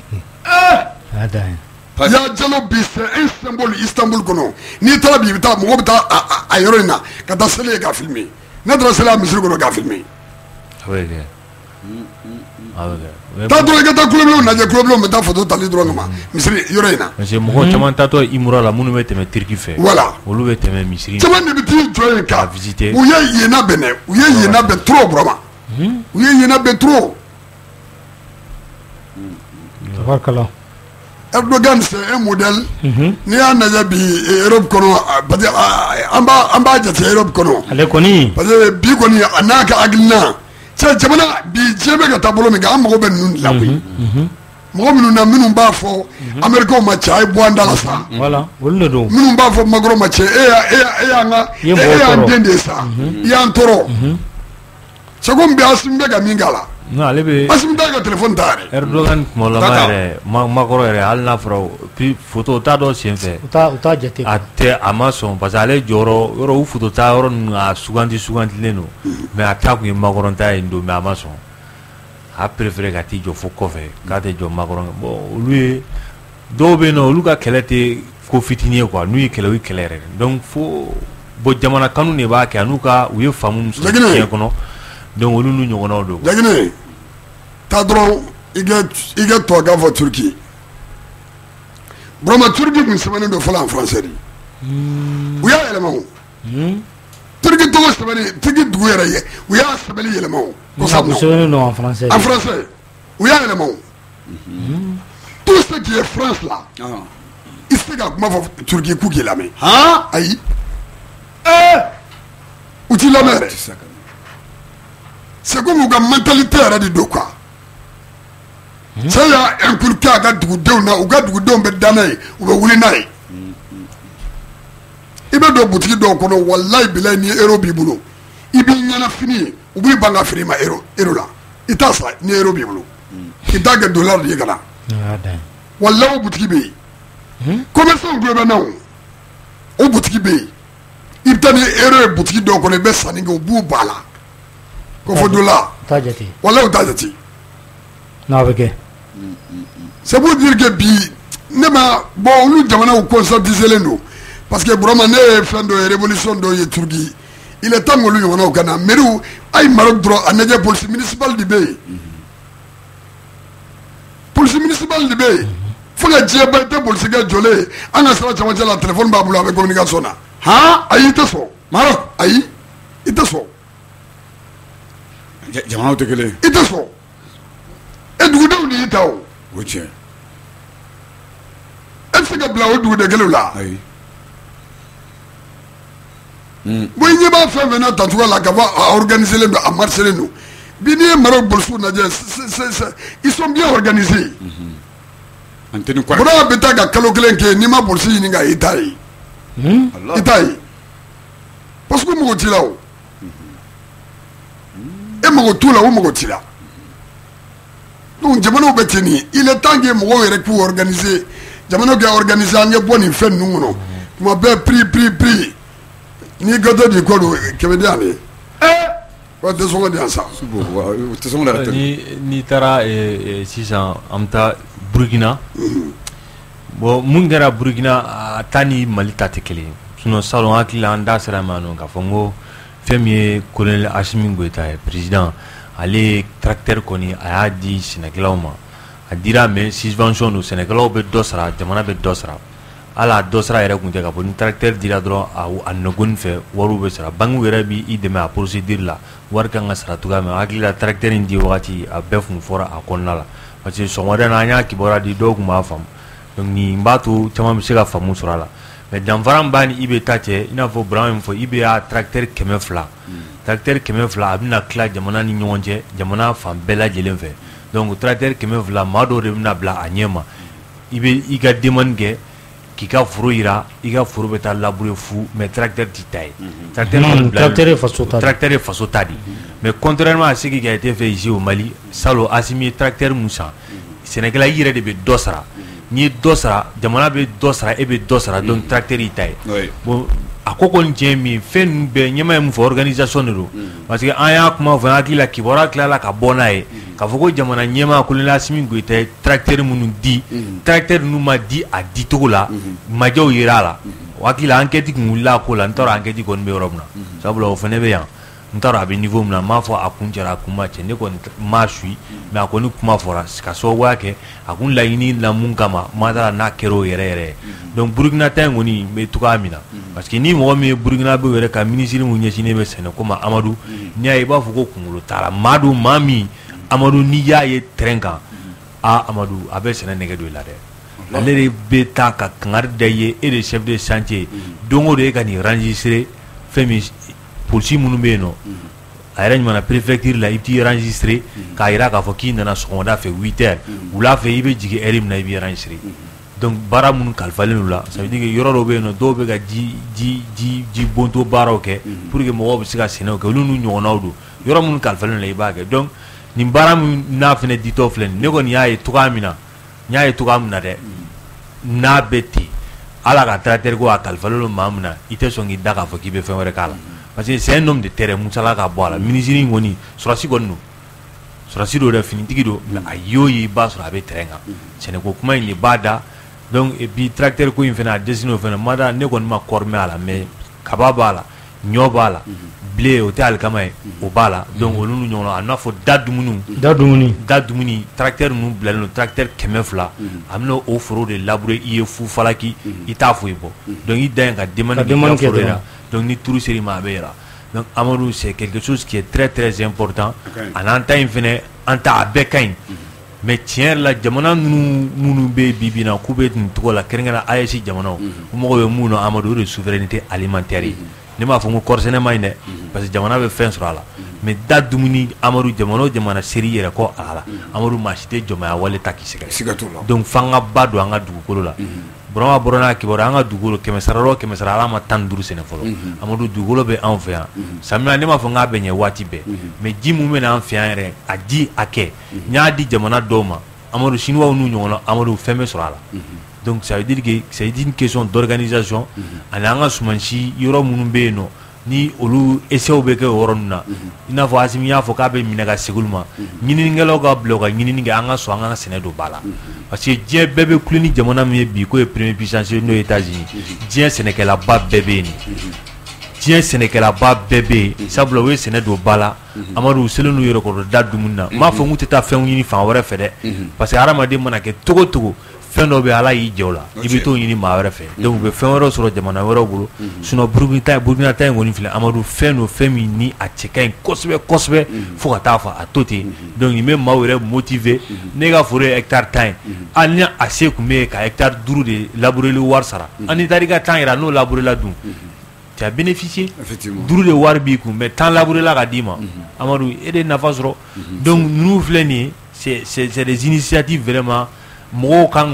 ya jalo bi c'est un symbole Istanbul kɔnɔ n'i taara bi i bɛ taa mɔgɔ bɛ taa a yɔrɔ in na ka taa seli ye k'a filmer ne taara seli a misiri kɔnɔ k'a filmer a bɛ kɛ a bɛ kɛ taa dɔrɔn i ka taa kulobilenw lajɛ kulobilenw bɛ taa photo tali dɔrɔn kama misiri yɔrɔ in na parce que mɔgɔ caman taatɔ Imura la minnu bɛ tɛmɛ Turquie fɛ voilà olu bɛ tɛmɛ misiri caman de bɛ t'i jɔ yen ka visiter u ye yena bɛn dɛ u ye yena bɛn trop Burama u ye yena bɛn trop tabarkala Erdogan c'est un modèle n'i y'a lajɛ bi Europe kɔnɔ parce que an b'a an b'a jate Europe kɔnɔ ale kɔni parce que bi kɔni a n'a ka hakilina cɛ jamana bi diɲɛ bɛ ka taa bolo min kan an mago bɛ ninnu de la koyi mɔgɔ minnu na minnu b'a fɔ Américain ma cɛ a ye bɔ an da la sa voilà olu de don minnu b'a fɔ Macron ma cɛ e y'a e y'an ka e y'an den de ye sa i y'an tɔɔrɔ c'est comme bi Assimi bɛ ka min k'a la non ale bɛ Assimi t'a ka téléphone ta yɛrɛ Erdogan kumalama yɛrɛ makɔrɔ yɛrɛ hali n'a fɔra puis photo t'a dɔ sen fɛ u t'a u t'a jate a tɛ a ma sɔn parce que ale jɔyɔrɔ yɔrɔ u photo ta yɔrɔ ninnu a suganti sugantilen don mais a ta kun ye makɔrɔn ta ye don mais a ma sɔn a préféré ka t'i jɔ fo kɔfɛ k'a tɛ jɔ makɔrɔn bon olu ye dɔw bɛ yen nɔ olu ka kɛlɛ tɛ ko fitinin ye quoi n'u ye kɛlɛ o ye kɛlɛ yɛrɛ donc fo bon jamana kanu de b'a kɛ n'u ka u ye faamu min sɔrɔ diɲɛ kɔnɔ donc olu n'u ɲɔgɔnnaw don Laginɛ taa dɔrɔn i ka i ka tubabukan fɔ Turki Burama Turki kun sɛbɛnnen don fɔlɔ en français de u y'a yɛlɛma o Turki tɔgɔ sɛbɛnni Turki dugu yɛrɛ ye u y'a sɛbɛnni yɛlɛma o u sɛbɛnnen don en français en français u y'a yɛlɛma o tout ce qui est France là i se ka kuma fɔ Turki k'u k'i lamɛn ayi u t'i lamɛn yɛrɛ c'est comme u ka mentalité yɛrɛ de don quoi cɛ y'a inculqué a ka dugudenw na u ka dugudenw bɛ da n'a ye u bɛ wuli n'a ye i bɛ don butigi dɔw kɔnɔ walayi bilayi ni euro b'i bolo i b'i ɲɛna fini ye u b'i ban ka feere i ma euro euro la i t'a sara ni euro b'i bolo i t'a kɛ dollar de ye ka na walayi o butigi bɛ yen commerçant tulo bɛ na o o butigi bɛ yen i bɛ taa ni euro ye butigi dɔw kɔnɔ i bɛ sanni kɛ u b'u ba la ko fɔ dollar walayi u t'a jate n'a bɛ kɛ c'est pour dire que bi ne ma bon olu jamanaw conscientiselen don parce que Burama ne ye fɛn dɔ ye révolution dɔ ye Turki il est temps k'olu ɲɔgɔnnaw ka na mairie a ye Maroc dɔrɔn a lajɛ police municipale de bɛ yen police municipale de bɛ yen fo ka diɲɛ bɛɛ tɛ polisikɛ jɔlen ye an ka sira cɛmancɛ la téléphone b'a bolo a bɛ communication na han ayi i tɛ sɔn Maroc ayi i tɛ sɔn jamanaw tɛ kelen i tɛ sɔn e dugudenw de y'i ta o o tiɲɛ e tɛ se ka bila o duguden kelenw la ayi bon i ɲɛ b'a fɛn fɛn na tancogo la ka fɔ a organisé don a marché don bi n'i ye Maroc policiers lajɛ ils sont bien organisés Burama bɛ taa ka kalo kelen kɛ n'i ma polisi ɲini ka i ta ye i ta ye parce que mɔgɔ t'i la o e mago t'u la o mago t'i la donc jamanaw bɛ ten nin il est temps que mɔgɔw yɛrɛ k'u organiser jamanaw ka organiser an ka bɔ nin fɛn ninnu kɔnɔ tuma bɛɛ prix prix prix n'i gâteau di ko don kɛmɛ di yan de wa tɛ sɔngɔ di yan sa tɛ sɔngɔ la ni n'i taara sisan an bɛ taa Burkina bon mun kɛra Burkina a ta ni Mali ta tɛ kelen ye sinon salon hakili la an da sera ma nɔ k'a fɔ n ko fɛn min ye colonel Assimi Goïta ye président ale tracteur kɔni a y'a di sɛnɛkɛlaw ma a dira mais subvention don sɛnɛkɛlaw bɛ dɔ sara jamana bɛ dɔ sara hali a dɔ sara yɛrɛ kun tɛ ka fɔ ni tracteur dira dɔrɔn a nɔgɔni fɛ wariw bɛ sara banques yɛrɛ bɛ i dɛmɛ a procédure la wari kan ka sara cogoya min hakili la tracteur in di wagati a bɛɛ kun fɔra a kɔnɔna la parce que sɔgɔmada in na an y'a kibaruya di dɔw kun b'a faamu donc nin b'a to caman bɛ se ka faamu sɔrɔ a la mais danfara min b'a ni I B ta cɛ i n'a fɔ Burama min fɔ I B y'a tracteur kɛmɛ fila tracteur kɛmɛ fila a bɛna tila jamana ni ɲɔgɔn cɛ jamana fan bɛɛ lajɛlen fɛ donc tracteur kɛmɛ fila maa dɔw de bɛna bila a ɲɛ ma i bɛ i ka demande kɛ k'i ka foro yira i ka foro bɛ taa labourer fu mais tracteur t'i ta ye tracteur ye faso ta tracteur ye faso ta de mais contrairement à ce qui a été fait ici au Mali salon Assimi ye tracteur mun san sɛnɛkɛla i yɛrɛ de bɛ dɔ sara n'i ye dɔ sara jamana bɛ dɔ sara e bɛ dɔ sara donc tracteur y'i ta ye bon a ko kɔni tiɲɛ min fɛn ninnu bɛɛ ɲɛma ye mun fɔ organisation de don parce que an y'a kuma fɔ an hakili la kibaruya tilala ka bɔ n'a ye k'a fɔ ko jamana ɲɛma colonel Assimi Goïta ye tracteur minnu di tracteur ninnu ma di a di cogo la majɛw yera a la o hakili la enquête kun wulila a ko la n t'a dɔn enquête kɔni bɛ yɔrɔ min na sabula o fana bɛ yan n t'a dɔn a bɛ niveau min na n m'a fɔ a kun cɛra a kun ma cɛ ne kɔni m'a suit mais a kɔni kuma fɔra ka sababuya kɛ a kun laɲini la mun kama n ma d'a la n'a kɛra o yɛrɛ yɛrɛ donc Burkina ta in kɔni bɛ cogoya min na parce que ni mɔgɔ min ye Burkina bɛ yɛrɛ ka ministre mun ɲɛsinnen bɛ sɛnɛko ma Amadu n'i y'a ye i b'a fɔ ko kunkolo t'a la maa don maa min Amadu n'i y'a ye terrain kan ah Amadu a bɛ sɛnɛ nɛgɛ don i la dɛ ale de bɛ taa ka kangari da i ye e de chef de chantier don o don e ka nin enregistrer fɛn min polisi minnu bɛ yen nɔ a yɛrɛ ɲuman na préfecture la i bɛ t'i enregistrer k'a jira k'a fɔ k'i nana sɔgɔmada fɛ huit heures wula fɛ i bɛ jigin heure min na i b'i enregistrer donc baara minnu kalifalen don la ça veut dire que yɔrɔ dɔw bɛ yen nɔ dɔw bɛ ka ji ji ji ji bonto baaraw kɛ pour que mɔgɔw bɛ se ka sɛnɛw kɛ olu n'u ɲɔgɔnnaw don yɔrɔ minnu kalifalen don la i b'a kɛ donc nin baara min n'a fɛnɛ ditɔ filɛ ne kɔni y'a ye cogoya min na n y'a ye cogoya min na dɛ n'a bɛ ten ala ka tracteur ko a kalifalen don maa min na i tɛ sɔn k'i da k'a fɔ k'i bɛ fɛn wɛrɛ k'a la parce que c'est un homme de terrain musala ka bɔ a la ministre in kɔni sɔrɔsi kɔni don sɔrɔsi don dɛ finitigi don mais a y'o ye i b'a sɔrɔ a bɛ terrain kan sɛnɛko kuma in de b'a da donc et puis tracteur ko in fɛnɛ a dessiné o fɛnɛ ma da ne kɔni ma kɔri mɛn a la mais kaba b'a la ɲɔ b'a la blé o tɛ alikama ye o b'a la donc olu n'u ɲɔgɔnna a n'a fɔ da dumuni da dumuni da dumuni tracteur ninnu bilalen don tracteur kɛmɛ fila a bɛna o foro de labourer i ye fu falaki i t'a foyi bɔ donc i da yen ka demande kɛ i ka foro la donc ni turu ser'i ma a bɛ yɛlɛ donc Amadou c'est quelque chose qui est très très important a n'an ta in fɛnɛ an ta a bɛɛ ka ɲi mais tiɲɛ yɛrɛ la jamana ninnu minnu bɛ bi bi in na k'u bɛ nin cogo la kɛrɛnkɛrɛnnen A E S jamanaw u mago bɛ mun na Amadou o de ye souveraineté alimentaire ye ne m'a fɔ n ko kɔɔri sɛnɛ ma ɲi dɛ parce que jamana bɛ fɛn sɔrɔ a la mais da dumuni Amadou jamana o jamana seri yɛrɛ kɔ a la Amadou maa si tɛ jɔnmaya wale ta k'i sɛgɛrɛ donc f'an ka ba don an ka dugukolo la Burama bɔra n'a kibaruya an ka dugukolo kɛmɛ sara o kɛmɛ sara ala ma tan ni duuru sɛnɛ fɔlɔ Amadou dugukolo bɛ anw fɛ yan samiya ne m'a fɔ n k'a bɛ ɲɛ waati bɛɛ mais ji mun bɛ na an fɛ yan yɛrɛ a ji a kɛ n y'a di jamana dɔw ma Amadou chinois n'u ɲɔgɔnna Amadou fɛn bɛ sɔrɔ a la donc ça veut dire que c'est une question d'organisation ani an ka sumansi yɔrɔ minnu bɛ yen nɔ ni olu essais bɛ kɛ o yɔrɔ ninnu na i n'a fɔ Asimi y'a fɔ k'a bɛ minɛ ka segin olu ma ɲininikɛlaw ka bila u ka ɲinini kɛ an ka sɔn an ka sɛnɛ don ba la parce que diɲɛ bɛɛ bɛ kule ni jamana min ye bi k'o ye premier puissance n'o ye États-Unis diɲɛ sɛnɛkɛlaba bɛɛ bɛ yen diɲɛ sɛnɛkɛlaba bɛɛ bɛ yen sabula o ye sɛnɛ don ba la Amadou u selen n'u yɛrɛ kɔrɔ da dumuni na n m'a fɔ n k'u tɛ taa fɛnw ɲini fan wɛrɛ fɛ dɛ parce que hadamaden mana kɛ cogo cogo fɛn dɔ bɛ ala y'i jɛ o la i bɛ t'o ɲini maa wɛrɛ fɛ donc u bɛ fɛn wɛrɛw sɔrɔ jamana wɛrɛw bolo sinon Burukina ta Burukina ta in kɔni filɛ Amadou fɛn don fɛn min ni a cɛ ka ɲi kosɛbɛ kosɛbɛ fo ka taa fɔ a to ten donc i bɛ maaw yɛrɛ motiver ne ka foro ye hectare tan ye hali ni a se tun bɛ yen ka hectare duuru de laboureli wari sara ani taara i ka tan yɛrɛ n'o labourela dun tu as bénéficié duuru de wari b'i kun mais tan labourela ka d'i ma Amadou e de nafa sɔrɔ donc ninnu filɛ nin ye c'est c'est des initiatives vraiment mɔgɔw kan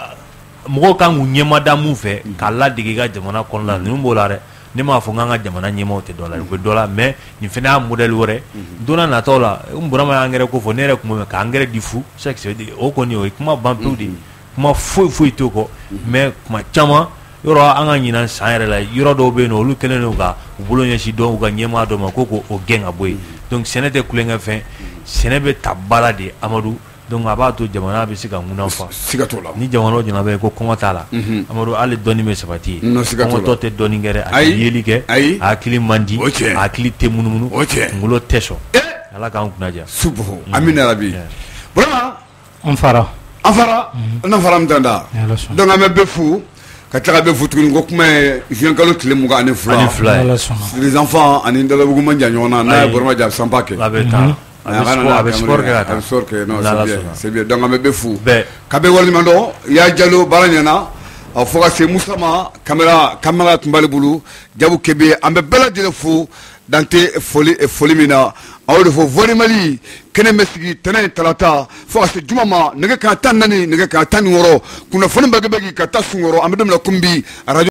mɔgɔw kan k'u ɲɛmada mun fɛ k'a ladege i ka jamana kɔnɔna la ninnu b'o la dɛ ne m'a fɔ k'an ka jamana ɲɛmaaw tɛ dɔ la u bɛ dɔ la mais nin fana y'a modèle wɛrɛ don n'a nataw la n Burama y'an gɛrɛ ko fɔ ne yɛrɛ tun bɛ ka angɛrɛ di fu o kɔni o ye kuma ban pewu de kuma foyi foyi t'o kɔ mais kuma caman yɔrɔ an ka ɲinan san yɛrɛ la yɔrɔ dɔw bɛ yen nɔ olu kɛlen don ka u bolo ɲɛsin dɔn u ka ɲɛmaa dɔ ma ko k'o gɛn ka bɔ yen donc sɛnɛ tɛ kulonkɛ fɛn sɛnɛ bɛ ta ba la de Amadou donc a b'a to jamana bɛ se ka ŋunan fa ni jamana o jamana bɛ yen ko kɔngɔ t'a la Amadou hali dɔnni bɛ sabati kɔngɔtɔ tɛ dɔnni kɛ dɛ a tɛ yeli kɛ a hakili man di a hakili tɛ munumunu kunkolo tɛ sɔn ala k'an kunna diya subuhu amina yarabi Burama an fara an fara an fara min tanda donc an bɛ bɛɛ fo ka tila ka bɛɛ fo tuguni ko kuma ye juin kalo tile mugan ani fila les enfants ani Dalabugu man jan ɲɔgɔn na n'a ye Burama Dia sanpa kɛ a bɛ taa a bɛ sport kɛ ka taa sport kɛ non c'est bien c'est bien donc an bɛ bɛɛ fo ka bɛɛ waleɲuman dɔn Yaya Diallo baara ɲɛna a fo ka se Musa ma caméra caméra tun b'ale bolo Jabu Kebe an bɛ bɛɛ lajɛlen fo dan tɛ foli foli min na a y'o de fɔ Voix Mali kɛnɛ bɛ sigi tɛnɛ ni talata fo ka se juma ma nɛgɛ kanɲɛ tan ni naani nɛgɛ kanɲɛ tan ni wɔɔrɔ kunnafoni bɛɛ bɛ ka taa sun kɔrɔ an bɛ don min na komi bi radio